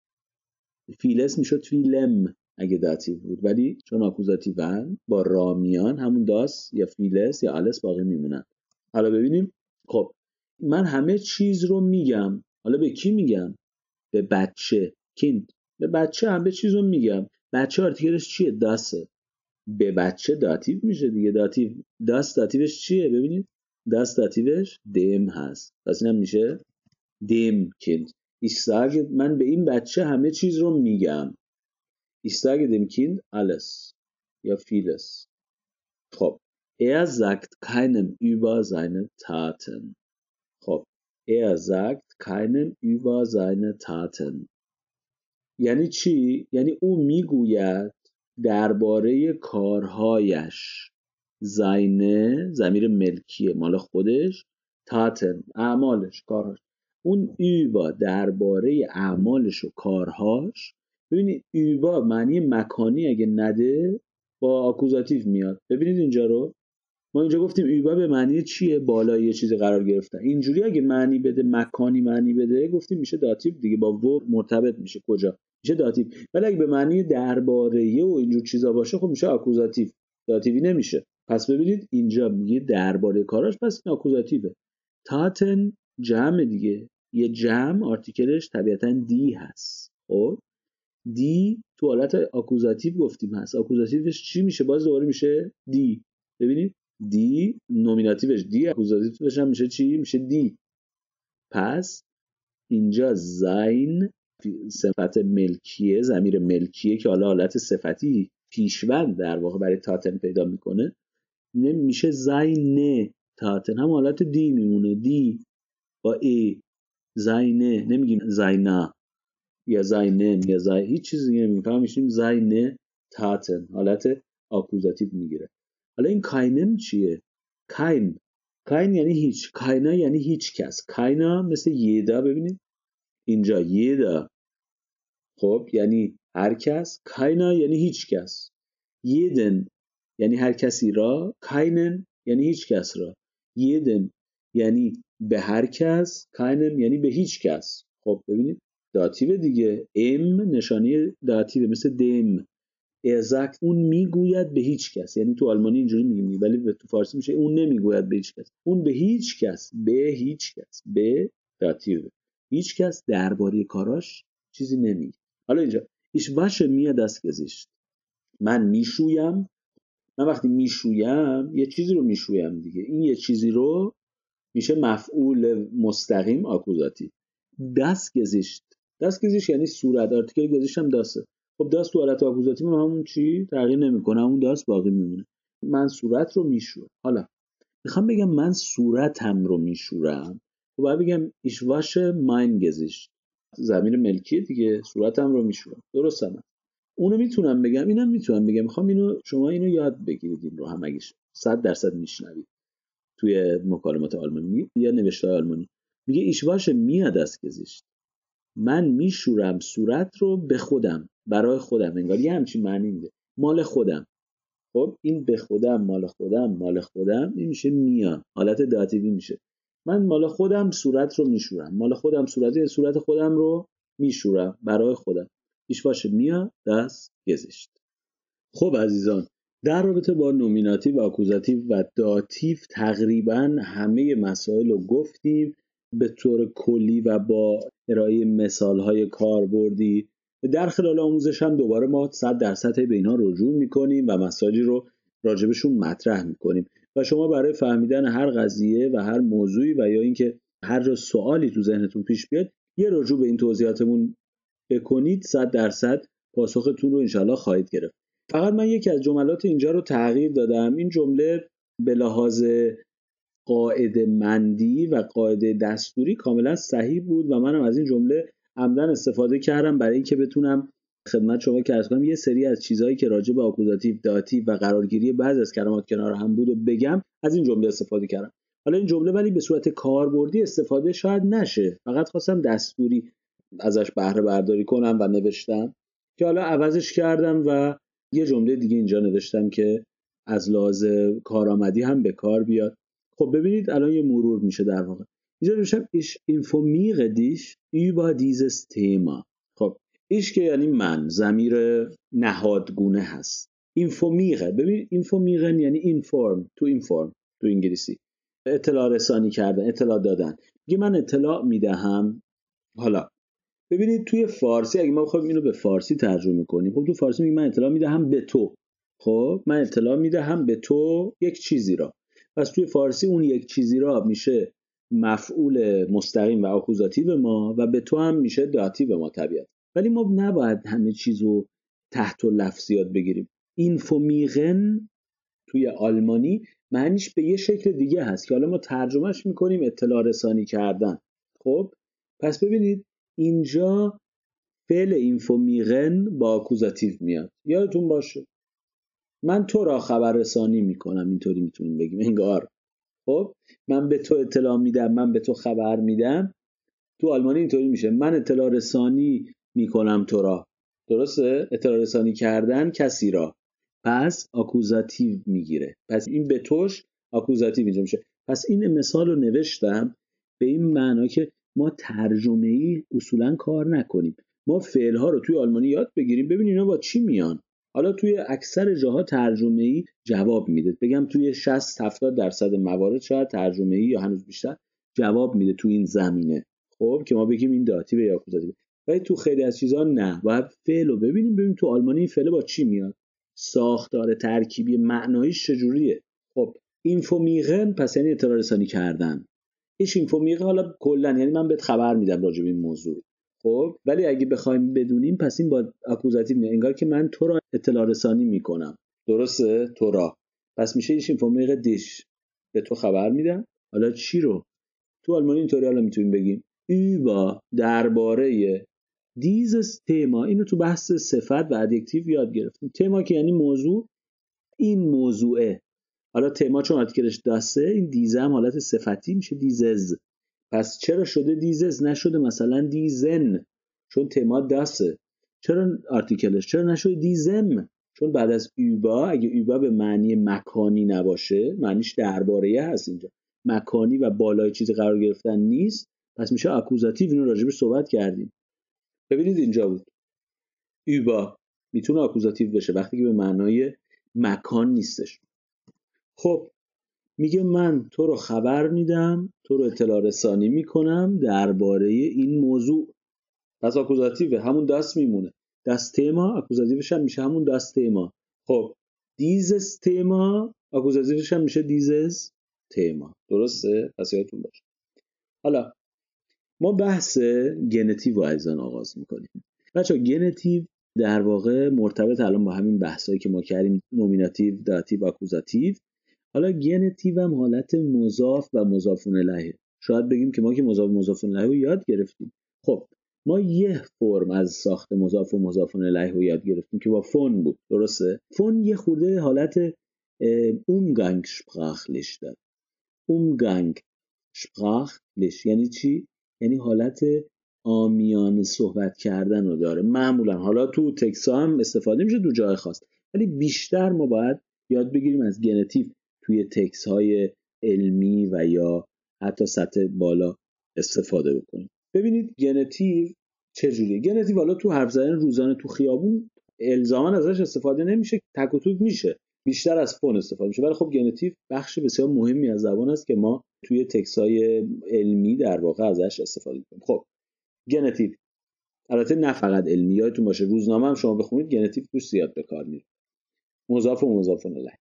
فیلس میشه فیلم اگه داتیو بود، ولی چون آکوزاتیون با رامیان همون داس یا فیلس یا آلس باقی میمونن. حالا ببینیم. خب من همه چیز رو میگم، حالا به کی میگم؟ به بچه، کیند، به بچه همه چیز رو میگم. بچه آرتیکلش چیه؟ داسه. به بچه داتیو میشه دیگه، داتیو داس داتیوش چیه؟ ببینید داس داتیوش دم هست، پس اینم میشه دم کیند. ich sage، من به این بچه همه چیز رو میگم. ich sage dem Kind alles یا vieles. خب er sagt keinem über seine Taten. خب er sagt keinem über seine Taten یعنی چی؟ یعنی او میگوید درباره کارهایش. زینه ضمیر ملکیه مال خودش، تاتن اعمالش، کارهاش. اون ایبا درباره اعمالش و کارهاش. ببینید ایبا معنی مکانی اگه نده با آکوزاتیو میاد. ببینید اینجا رو ما اینجا گفتیم ایبا به معنی چیه؟ بالای یه چیزی قرار گرفتن. اینجوری اگه معنی بده، مکانی معنی بده، گفتیم میشه داتیو دیگه، با و مرتبط میشه، کجا میشه داتیو. ولی اگه به معنی درباره و اینجور چیزا باشه خب میشه آکوزاتیو، داتیوی نمیشه. پس ببینید اینجا میگه درباره کاراش، پس این آکوزاتیوه. تاتن جمع دیگه، یه جمع آرتیکلش طبیعتا دی هست. خب دی تو حالت آکوزاتیو گفتیم هست، آکوزاتیوش چی میشه؟ باز دوباره میشه دی. ببینید دی نومیناتیوش دی، اکوزاتیوش هم میشه چی؟ میشه دی. پس اینجا زین صفت ملکیه، ضمیر ملکیه که حالا حالت صفتی پیشوند در واقع برای تاتن پیدا میکنه، میشه زین تاتن، هم حالت دی میمونه، دی با ای، زینه، نمیگیم زینا یا زینن یا زی، هیچ چیزی نمیگیم، میشیم زین تاتن، حالت آکوزاتیو میگیره. حالا این کاینم چیه؟ کاین، کاین یعنی هیچ، کاینا یعنی هیچ کس، کاینا مثل یدا، ببینید اینجا یدا، خب یعنی هر کس، کاینا یعنی هیچ کس، یدن یعنی هر کسی را، کاینن یعنی هیچ کس را، یدن یعنی به هر کس، کاینن یعنی به هیچ کس. خب ببینید داتیو دیگه، ام نشانه داتیو، مثل دم، ازاکت اون میگوید به هیچ کس، یعنی تو آلمانی اینجوری میگیم ولی تو فارسی میشه اون نمیگوید به هیچ کس، اون به هیچ کس، به هیچ کس، به داتیو، هیچ کس درباره کاراش چیزی نمیگه. حالا اینجا ich wasche mir das Gesicht، من میشویم، من وقتی میشویم یه چیزی رو میشویم دیگه، این یه چیزی رو میشه مفعول مستقیم آکوزاتیو. das Gesicht، das Gesicht یعنی صورت، آرتیکل گزیشت هم داسته. خب داست تو حالت آکوزاتیو همون چی تغییر نمیکنه، همون داست باقی میمونه. من صورت رو میشورم. حالا میخوام بگم من صورتم رو میشورم، خب باید بگم ich wasche mein Gesicht، ضمیر ملکی دیگه، صورتم رو میشورم، درسته؟ من اونو میتونم بگم، اینم میتونم بگم. میخوام اینو شما اینو یاد بگیرید، این رو هم اگه صد درصد میشنوید توی مکالمات آلمانی یا نوشته آلمانی، میگه ich wasche mir das Gesicht، من میشورم صورت رو به خودم، برای خودم، انگار یه همچین معنی میده، مال خودم. خب این به خودم، مال خودم، مال خودم، این میشه میا، حالت داتیوی میشه. من مال خودم صورت رو میشورم، مال خودم صورت صورت خودم رو میشورم برای خودم. ich wasche mir das Gesicht. خب عزیزان، در رابطه با نومیناتیو، آکوزاتیو و داتیو تقریبا همه مسائل رو گفتیم به طور کلی و با ارائه مثالهای کاربردی. در خلال آموزش هم دوباره ما صد درصد به اینها رجوع میکنیم و مسائلی رو راجبشون مطرح میکنیم و شما برای فهمیدن هر قضیه و هر موضوعی و یا اینکه هر جا سوالی تو ذهنتون پیش بیاد یه رجوع به این توضیحاتمون بکنید، صد درصد پاسختون رو انشالله خواهید گرفت. فقط من یکی از جملات اینجا رو تغییر دادم. این جمله به لحاظ قاعده مندی و قاعده دستوری کاملا صحیح بود و منم از این جمله عمدن استفاده کردم برای اینکه بتونم خدمت شما که عرض کنم یه سری از چیزهایی که راجع به آکوزاتیو، داتیو و قرارگیری بعضی از کلمات کنار هم بود و بگم، از این جمله استفاده کردم. حالا این جمله ولی به صورت کاربردی استفاده شاید نشه، فقط خواستم دستوری ازش بهره برداری کنم و نوشتم که حالا عوضش کردم و یه جمله دیگه اینجا نوشتم که از لحاظ کارآمدی هم به کار بیاد. خب ببینید الان یه مرور میشه در واقع. اینجا نوشتم ich informiere dich über dieses Thema. خب ایش که یعنی من، ضمیر نهادگونه هست. اینفورمیره، ببین اینفورمیرن یعنی اینفورم، تو اینفورم تو انگلیسی اطلاع رسانی کردن، اطلاع دادن. میگه من اطلاع میدهم. حالا ببینید توی فارسی اگه ما بخوایم اینو به فارسی ترجمه کنیم، خب تو فارسی میگه من اطلاع میدهم به تو. خب من اطلاع میدهم به تو یک چیزی را. پس توی فارسی اون یک چیزی را میشه مفعول مستقیم و آکوزاتیو ما و به تو هم میشه داتیو ما طبیعت. ولی ما نباید همه چیزو تحت لفظیات بگیریم. اینفومیغن توی آلمانی معنیش به یه شکل دیگه هست که حالا ما ترجمهش میکنیم اطلاع رسانی کردن. خب پس ببینید اینجا فعل اینفومیغن با آکوزاتیو میاد. یادتون باشه من تو را خبر رسانی میکنم، اینطوری میتونیم بگیم انگار. خب من به تو اطلاع میدم، من به تو خبر میدم. تو آلمانی اینطوری میشه من اطلاع رسانی میکنم تو را. درسته؟ اطلاع رسانی کردن کسی را. پس آکوزاتیو میگیره. پس این به توش آکوزاتیو اینجا میشه. پس این مثال رو نوشتم به این معنا که ما ترجمه‌ای اصولا کار نکنیم. ما فعل‌ها رو توی آلمانی یاد بگیریم ببینیم اینا با چی میان. حالا توی اکثر جاها ترجمه‌ای جواب میده. بگم توی شصت هفتاد درصد موارد شاید ترجمه‌ای یا هنوز بیشتر جواب میده تو این زمینه. خب که ما بگیم این داتیو یا آکوزاتیو. ولی تو خیلی از چیزا نه، باید فعل رو ببینیم ببینیم تو آلمانی این فعل با چی میاد، ساختار ترکیبی معناییش چجوریه. خب اینفومیغن پس یعنی اطلاع رسانی کردن. ایش اینفومیغ حالا کلا یعنی من بهت خبر میدم راجع به این موضوع. خب ولی اگه بخوایم بدونیم پس این با اکوزاتیو میاد، انگار که من تو را اطلاع رسانی میکنم. درسته؟ تو را. پس میشه ایش اینفومیغ دیش، به تو خبر میدم. حالا چی رو؟ تو آلمانی اینطوری حالا میتونیم بگیم über درباره دیزس تما. اینو تو بحث صفت و ادجکتیو یاد گرفتیم. تما که یعنی موضوع، این موضوعه. حالا تما چون آرتیکلش داسه، این دیزه هم حالت صفتی میشه دیزز. پس چرا شده دیزز نشده مثلا دیزن؟ چون تما داسه. چرا آرتیکلش چرا نشده دیزم؟ چون بعد از über، اگه über به معنی مکانی نباشه، معنیش درباره هست، اینجا مکانی و بالای چیزی قرار گرفتن نیست، پس میشه اکوزاتیو. اینو راجبش صحبت کردیم. ببینید اینجا بود über میتونه اکوزاتیو بشه وقتی که به معنای مکان نیستش. خب میگه من تو رو خبر میدم، تو رو اطلاع رسانی میکنم درباره این موضوع. پس اکوزاتیو همون دست میمونه. دست تما اکوزاتیوش هم میشه همون دست تما. خب دیزس تما اکوزاتیوش هم میشه دیزس تما. درسته؟ پس یادتون باشه. حالا ما بحث گنتیو رو ازن آغاز میکنیم. بچه گنتیو در واقع مرتبط الان با همین بحثایی که ما کردیم، نومیناتیو، داتیو، اکوزاتیو. حالا گنتیو هم حالت مضاف و مضاف الیه. شاید بگیم که ما که مضاف و مضاف الیه رو یاد گرفتیم. خب ما یه فرم از ساخت مضاف و مضاف الیه رو یاد گرفتیم که با فون بود. درسته؟ فون یه خورده حالت umgangssprachlich داره. umgangssprachlich یعنی چی؟ یعنی حالت عامیانه صحبت کردن رو داره معمولا. حالا تو تکست هم استفاده میشه دو جای خاص، ولی بیشتر ما باید یاد بگیریم از گنتیو توی تکست های علمی و یا حتی سطح بالا استفاده بکنیم. ببینید گنتیو چجوریه. گنتیو حالا تو حرف زدن روزانه تو خیابون الزاما ازش استفاده نمیشه، تک و توک میشه، بیشتر از فون استفاده میشه. ولی خب گنتیو بخش بسیار مهمی از زبان است که ما توی تکست های علمی در واقع ازش استفاده میکنیم. خب گنتیو البته نه فقط علمی، یادتون باشه روزنامه هم شما بخونید گنتیو توش زیاد به کار میره. مضاف و مضاف الیه.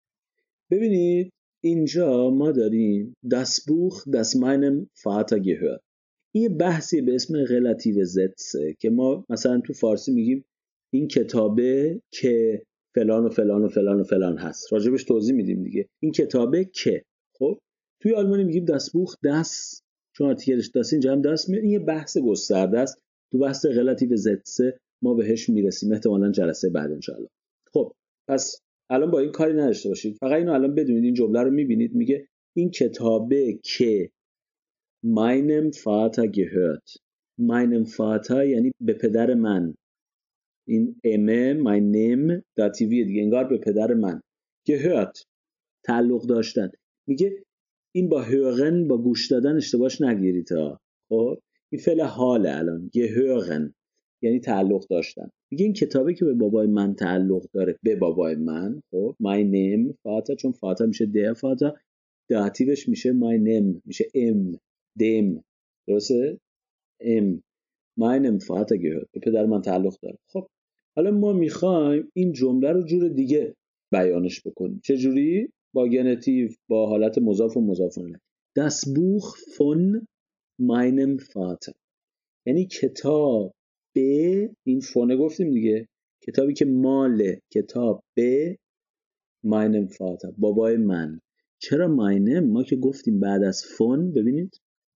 ببینید اینجا ما داریم das Buch das meinem Vater gehört. این یه بحثی به اسم relative sätze که ما مثلا تو فارسی میگیم این کتابه که فلان و فلان و فلان و فلان هست، راجبش توضیح میدیم دیگه. این کتابه که. خب توی آلمانی میگیم das Buch das، چون آرتیکلش das اینجا هم das میاد. این یه بحث گسترده است. تو بحث relative sätze ما بهش میرسیم احتمالاً جلسه بعد انشالله. خب پس الان با این کاری نداشته باشید، فقط اینو الان بدونید. این جمله رو میبینید میگه این کتابه که meinem Vater gehört. meinem Vater یعنی به پدر من. این امه mein name داتیویه دیگه، انگار به پدر من. gehört تعلق داشتن. میگه این با hören با گوش دادن اشتباهش نگیرید ها. خب این فعل حاله الان gehören یعنی تعلق داشتن. میگه این کتابه که به بابای من تعلق داره، به بابای من. خب my name Vater، چون Vater میشه der Vater، داتیوش میشه my name میشه ام دم. درسته؟ ام meinem Vater gehört، به پدر من تعلق داره. خب حالا ما میخوایم این جمله رو جور دیگه بیانش بکنیم. چه جوری؟ با گنتیو، با حالت مضاف و مضاف الیه. Das Buch von meinem Vater یعنی کتاب به، این فونه گفتیم دیگه، کتابی که ماله، کتاب به meinem Vater بابای من. چرا meinem؟ ما که گفتیم بعد از فون، ببینید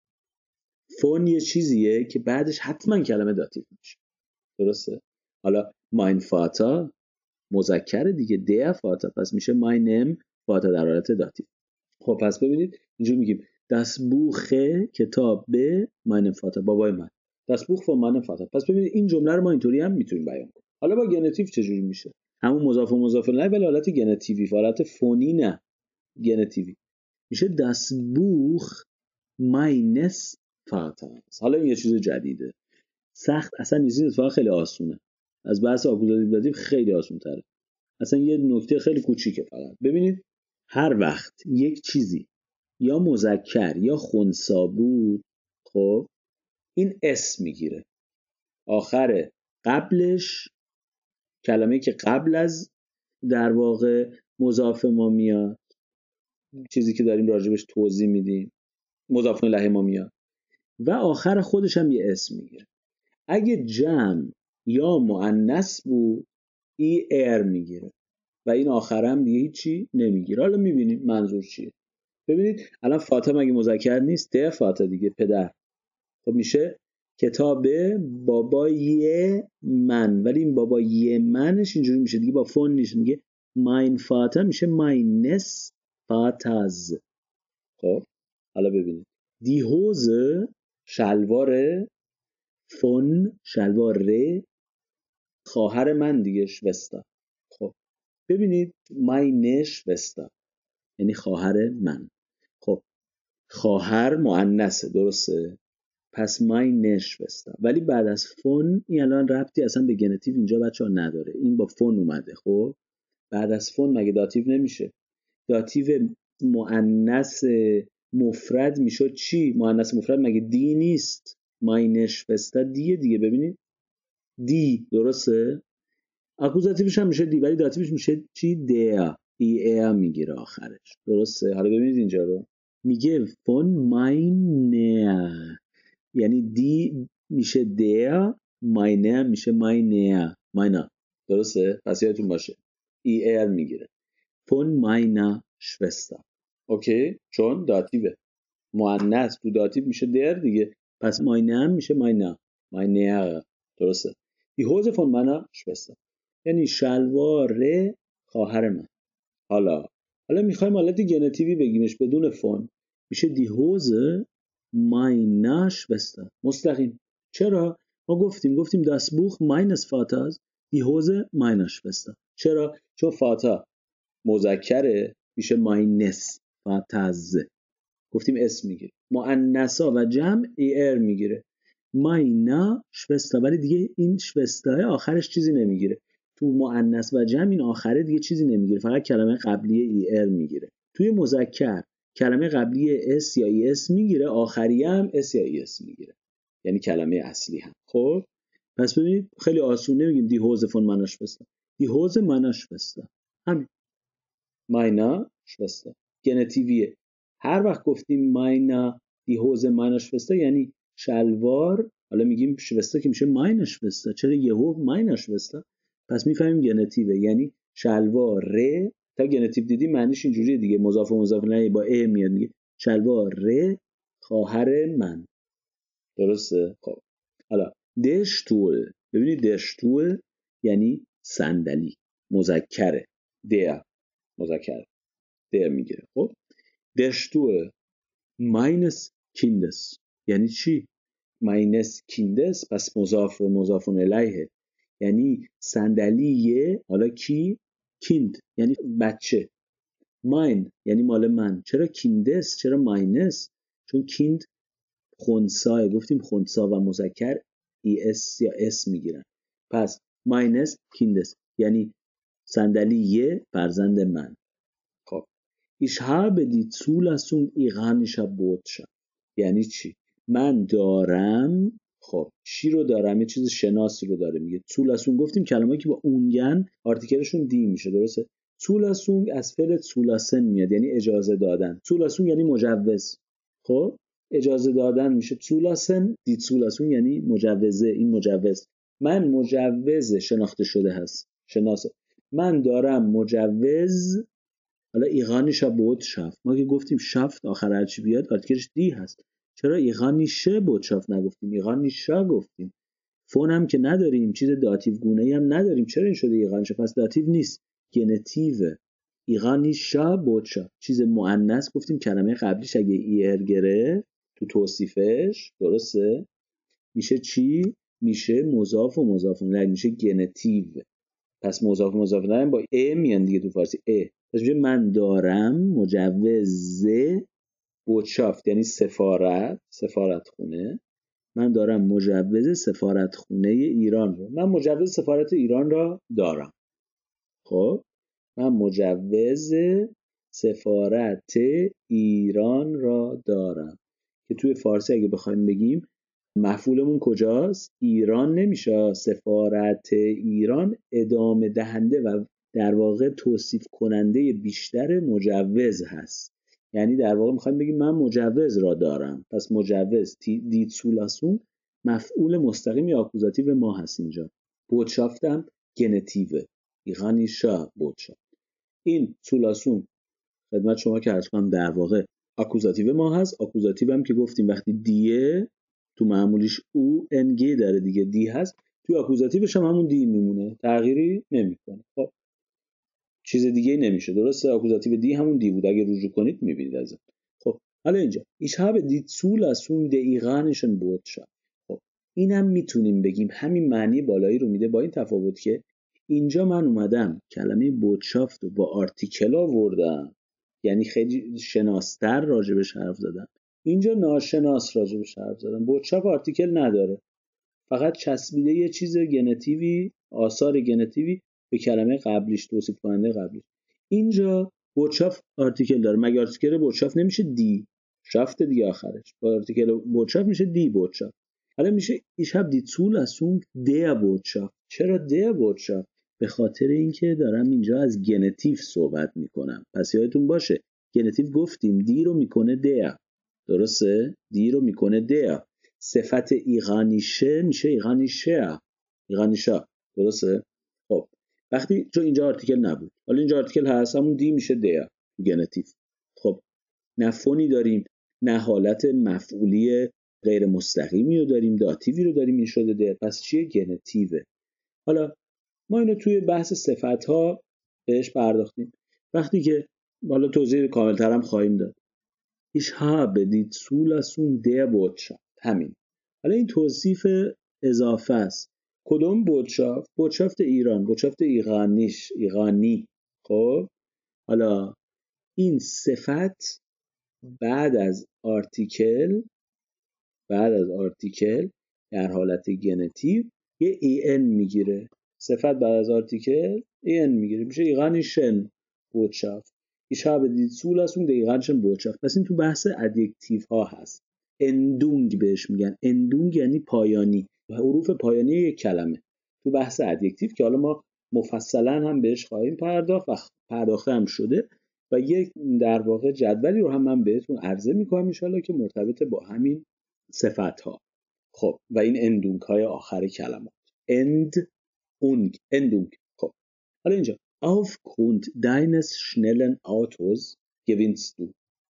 فون یه چیزیه که بعدش حتما کلمه داتیو میشه. درسته؟ حالا mein Vater مذکر دیگه، der Vater، پس میشه meinem Vater در حالت داتیو. خب پس ببینید اینجوری میگیم das Buch کتاب به meinem Vater بابای من. das Buch von meinem Vater. پس ببینید این جمله رو ما اینطوری هم میتونیم بیان کنیم. حالا با گنتیو چجوری میشه؟ همون مضاف و مضاف الیه ولی حالت گنتیوی، حالت فونی نه، گنتیوی میشه das Buch meines Vaters. حالا این یه چیز جدیده، سخت اصلا نیست، اتفاقا خیلی آسونه. از بحث اکوزاتیو داتیو خیلی آسون تره. اصلا یه نکته خیلی کوچیکه. فقط ببینید هر وقت یک چیزی یا مذکر یا خنثی بود، خب این اسم میگیره. آخر قبلش کلمه‌ای که قبل از در واقع مضاف ما میاد چیزی که داریم راجبش توضیح میدیم، مضاف الیه ما میاد و آخر خودش هم یه اسم میگیره. اگه جمع یا مؤنث بود ای ار میگیره و این آخر هم دیگه هیچی نمیگیره. حالا میبینید منظور چیه. ببینید الان فاطمه اگه مذکر نیست ده فاطمه دیگه پدر، خب میشه کتاب بابای من، ولی این بابای منش اینجوری میشه دیگه با فون نیست، میگه mein Vater میشه meines Vaters. خب حالا ببینید die Hose شلوار فون شلوار ر خواهر من دیگه شوستا. خب ببینید meine Schwester یعنی خواهر من. خب خواهر مؤنثه درسته، پس meine Schwester، ولی بعد از فون این الان ربطی اصلا به گنتیو اینجا بچه ها نداره، این با فون اومده. خب بعد از فون مگه داتیو نمیشه؟ داتیو مؤنث مفرد میشد چی؟ مؤنث مفرد مگه دی نیست؟ meine Schwester دیه دیگه. ببینید دی درسته، اکوزاتیوش هم میشه دی ولی داتیوش میشه چی؟ دیا، ای ای میگیره آخرش، درسته. حالا ببینید اینجا رو میگه فون meine، یعنی دی میشه دیا، meine میشه meine meine، درسته. پس یادتون باشه ای ای میگیره فون meine Schwester. اوکی، چون داتیوه مؤنث تو داتیو میشه در دیگه، پس meine هم میشه meine meine، درسته. die Hose von meiner Schwester یعنی شلوار خواهر من. حالا حالا میخوایم حالت گنتیوی بگیمش بدون فون، میشه die Hose meiner Schwester مستقیم. چرا؟ ما گفتیم گفتیم das Buch meines Vaters die Hose meiner Schwester. چرا؟ چون فاتا مذکره میشه meines Vaters، گفتیم اسم میگیره. مؤنثا و جمع ای ار میگیره meine Schwester، ولی دیگه این شوستا آخرش چیزی نمیگیره. تو مؤنث و جمع این آخره دیگه چیزی نمیگیره، فقط کلمه قبلی ای ار میگیره. توی مذکر کلمه قبلی اس یا ای اس میگیره، آخری هم اس یا ای اس میگیره، یعنی کلمه اصلی هم. خب پس ببینید خیلی آسونه میگیم دی هوز فون meiner Schwester، دی هوز meiner Schwester، همین meine Schwester گنتیویه. هر وقت گفتیم meine دی هوز meiner Schwester یعنی شلوار، حالا میگیم شوستا که میشه meine Schwester، چرا یهو meine Schwester؟ پس میفهمیم گنتیوه یعنی شلوار ر. تا گنتیو دیدی معنیش اینجوریه دیگه، مضاف و مضاف الیه با ا میاد دیگه، شلوار ر خواهر من، درسته. خب حالا دشتول، ببینید دشتول یعنی صندلی، مذکره، der مذکر der میگیره. خب دشتول meines Kindes یعنی چی؟ meines Kindes پس مضاف و مضاف الیه، یعنی صندلی حالا کی؟ کیند یعنی بچه، ماین یعنی مال من. چرا کیندس؟ چرا ماینس؟ چون کیند خنثی، گفتیم خنثی و مذکر ای اس یا اس میگیرن، پس ماینس کیندس یعنی صندلی فرزند من. خب ich habe die Zulassung iranischer Botschaft یعنی چی؟ من دارم، خب چی رو دارم؟ یه چیز شناسی رو داره میگه. Zulassung گفتیم کلمه‌ای که با اونگن آرتیکلشون دی میشه، درسته. Zulassung از فعل zulassen میاد یعنی اجازه دادن. Zulassung یعنی مجوز، خب اجازه دادن میشه zulassen. دی Zulassung یعنی مجوزه، این مجوز. من مجوز شناخته شده هست، شناسه. من دارم مجوز، حالا ایغانیش بود شفت، ما که گفتیم شفت آخر هرچی بیاد آرتیکلش دی هست، چرا ایغانیشه بود شفت نگفتیم، ایغانیشا گفتیم. فون هم که نداریم، چیز داتیو گونه‌ای هم نداریم، چرا این شده ایغانیشه؟ پس داتیو نیست، گنتیوه. ایغانیشا بود شفت چیز مؤنث، گفتیم کلمه قبلیش اگه ایر گرفت تو توصیفش، درسته، میشه چی؟ میشه مضاف و مضاف الیه، میشه گنتیو. پس مضاف و مضاف الیه با ا میان دیگه تو فارسی ا. پس میشه من دارم مجوز بوتشافت یعنی سفارت، سفارت خونه. من دارم مجوز سفارت خونه ایران رو، من مجوز سفارت ایران را دارم. خب من مجوز سفارت ایران را دارم که توی فارسی اگه بخوایم بگیم مفعولمون کجاست؟ ایران نمیشه، سفارت ایران ادامه دهنده و در واقع توصیف کننده بیشتر مجوز هست. یعنی در واقع میخوایم بگیم من مجوز را دارم. پس مجوز دی زulassung مفعول مستقیم یا آکوزاتیو ما هست اینجا. بوتشافت هم گنتیوه، ایغانیشا بوتشافت. این زulassung خدمت شما که عرض کنم در واقع آکوزاتیو ما هست. آکوزاتیو هم که گفتیم وقتی دیه تو معمولیش او انگی داره دیگه، دی هست، توی آکوزاتیوش هم همون دی میمونه، تغییری نمیکنه. خب چیز دیگه نمیشه، درسته؟ آکوزاتیو دی همون دی بود، اگه رجوع کنید میبینید از این. خب حالا اینجا ich habe die Zulassung der iranischen Botschaft. خب اینم میتونیم بگیم همین معنی بالایی رو میده، با این تفاوت که اینجا من اومدم کلمه بوتشافت رو با آرتیکل آوردم، یعنی خیلی شناستر راجبش حرف زدم. اینجا ناشناس راجبش حرف زدم. بوتشافت آرتیکل نداره، فقط چسبیده یه چیز گنتیوی، آثار گنتیوی به کلمه قبلیش، توصیف کننده قبلیش. اینجا بوتشافت آرتیکل داره. مگه آرتیکل بوتشافت نمیشه دی شافت دیگه آخرش؟ با آرتیکل بوتشافت میشه دی بوتشافت. حالا میشه ich habe die Zulassung der Botschaft. چرا der Botschaft؟ به خاطر اینکه دارم اینجا از گنتیو صحبت میکنم. پس یادتون باشه گنتیو گفتیم دی رو میکنه der، درسته؟ دی رو میکنه der. صفت ایغانیشه میشه ایغانیشه، ایغانیشا، درسته؟ خب وقتی چون اینجا آرتیکل نبود، حالا اینجا آرتیکل هست، همون دی میشه der گنتیو. خب نه فونی داریم، نه حالت مفعولی غیر مستقیمی رو داریم، داتیوی رو داریم، این شده der. پس چیه؟ گنتیوه. حالا ما اینو توی بحث صفت ها بهش پرداختیم، وقتی که حالا توضیح کاملتر هم خواهیم داد. Ich habe die Zulassung der Botschaft. همین. حالا این توصیف اضافه است. کدوم بوتشافت؟ بوتشافت ایران، بوتشافت ایغانیش، ایغانی. خب حالا این صفت بعد از آرتیکل، بعد از آرتیکل در حالت گنتیو یه این میگیره. صفت بعد از آرتیکل این میگیره، میشه ایغانیشن بوتشافت. Ich habe die Zulassung der iranischen Botschaft. پس این تو بحث ادجکتیو ها هست. اندونگ بهش میگن. اندونگ یعنی پایانی، حروف پایانی یک کلمه تو بحث ادجکتیو که حالا ما مفصلا هم بهش خواهیم پرداخت و پرداخته هم شده و یک در واقع جدولی رو هم من بهتون عرضه میکنم ان شاءالله که مرتبط با همین صفت ها. خب و این اندونگ های آخر کلمات، اند اونگ، اندونگ. خب حالا اینجا Aufgrund deines schnellen Autos gewinnst du.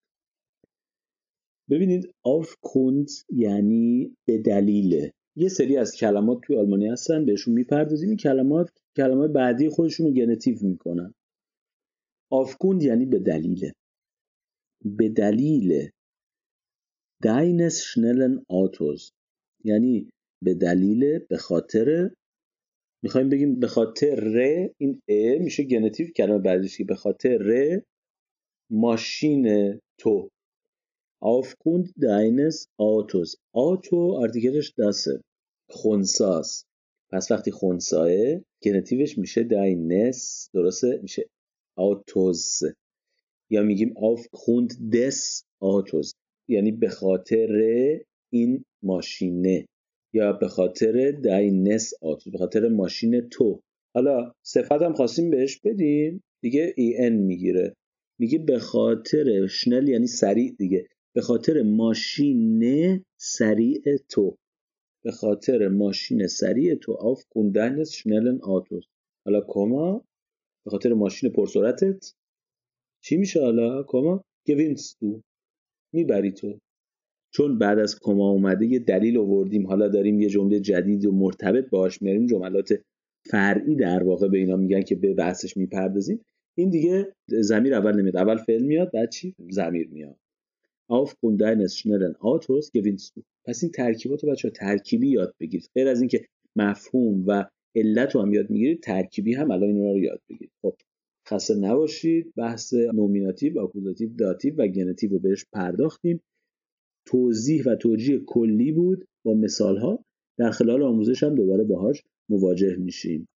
ببینید Aufgrund یعنی به دلیل. یه سری از کلمات توی آلمانی هستن بهشون میپردازیم، این کلمات کلمات بعدی خودشون رو گنتیو میکنن. Aufgrund یعنی به دلیل. به دلیل deines schnellen Autos یعنی به دلیل، به خاطر، میخوایم بگیم به خاطر ر، این ا میشه گنتیو کلمه بعدیش که به خاطر ر ماشین تو. Aufgrund deines Autos. آتو آرتیکلش داسه، خنثاست. پس وقتی خنثاه گنتیوش میشه deines، درسته؟ میشه Autos. یا میگیم Aufgrund des Autos یعنی به خاطر این ماشینه، یا به خاطر deines Autos، به خاطر ماشین تو. حالا صفت هم خواستیم بهش بدیم دیگه این میگیره، میگه به خاطر شنل یعنی سریع دیگه، به خاطر ماشین سریع تو، به خاطر ماشین سریع تو. Aufgrund deines schnellen Autos. حالا کما به خاطر ماشین پرسرعتت چی میشه؟ حالا کما gewinnst du، میبری تو. چون بعد از کما اومده یه دلیل آوردیم، حالا داریم یه جمله جدید و مرتبط باهاش میاریم، جملات فرعی در واقع به اینا میگن که به بحثش میپردازیم. این دیگه ضمیر اول نمیاد، اول فعل میاد بعد چی؟ ضمیر میاد. Aufgrund deines schnellen Autos gewinnst du. پس این ترکیبات رو بچه‌ها ترکیبی یاد بگیرید. غیر از اینکه مفهوم و علت رو هم یاد میگیرید، ترکیبی هم الان اینا رو یاد بگیرید. خب خسته نباشید. بحث نومیناتیو، آکوزاتیو، داتیو و گنتیو رو بهش پرداختیم. توضیح و توجیه کلی بود با مثال‌ها. در خلال آموزش هم دوباره باهاش مواجه میشیم.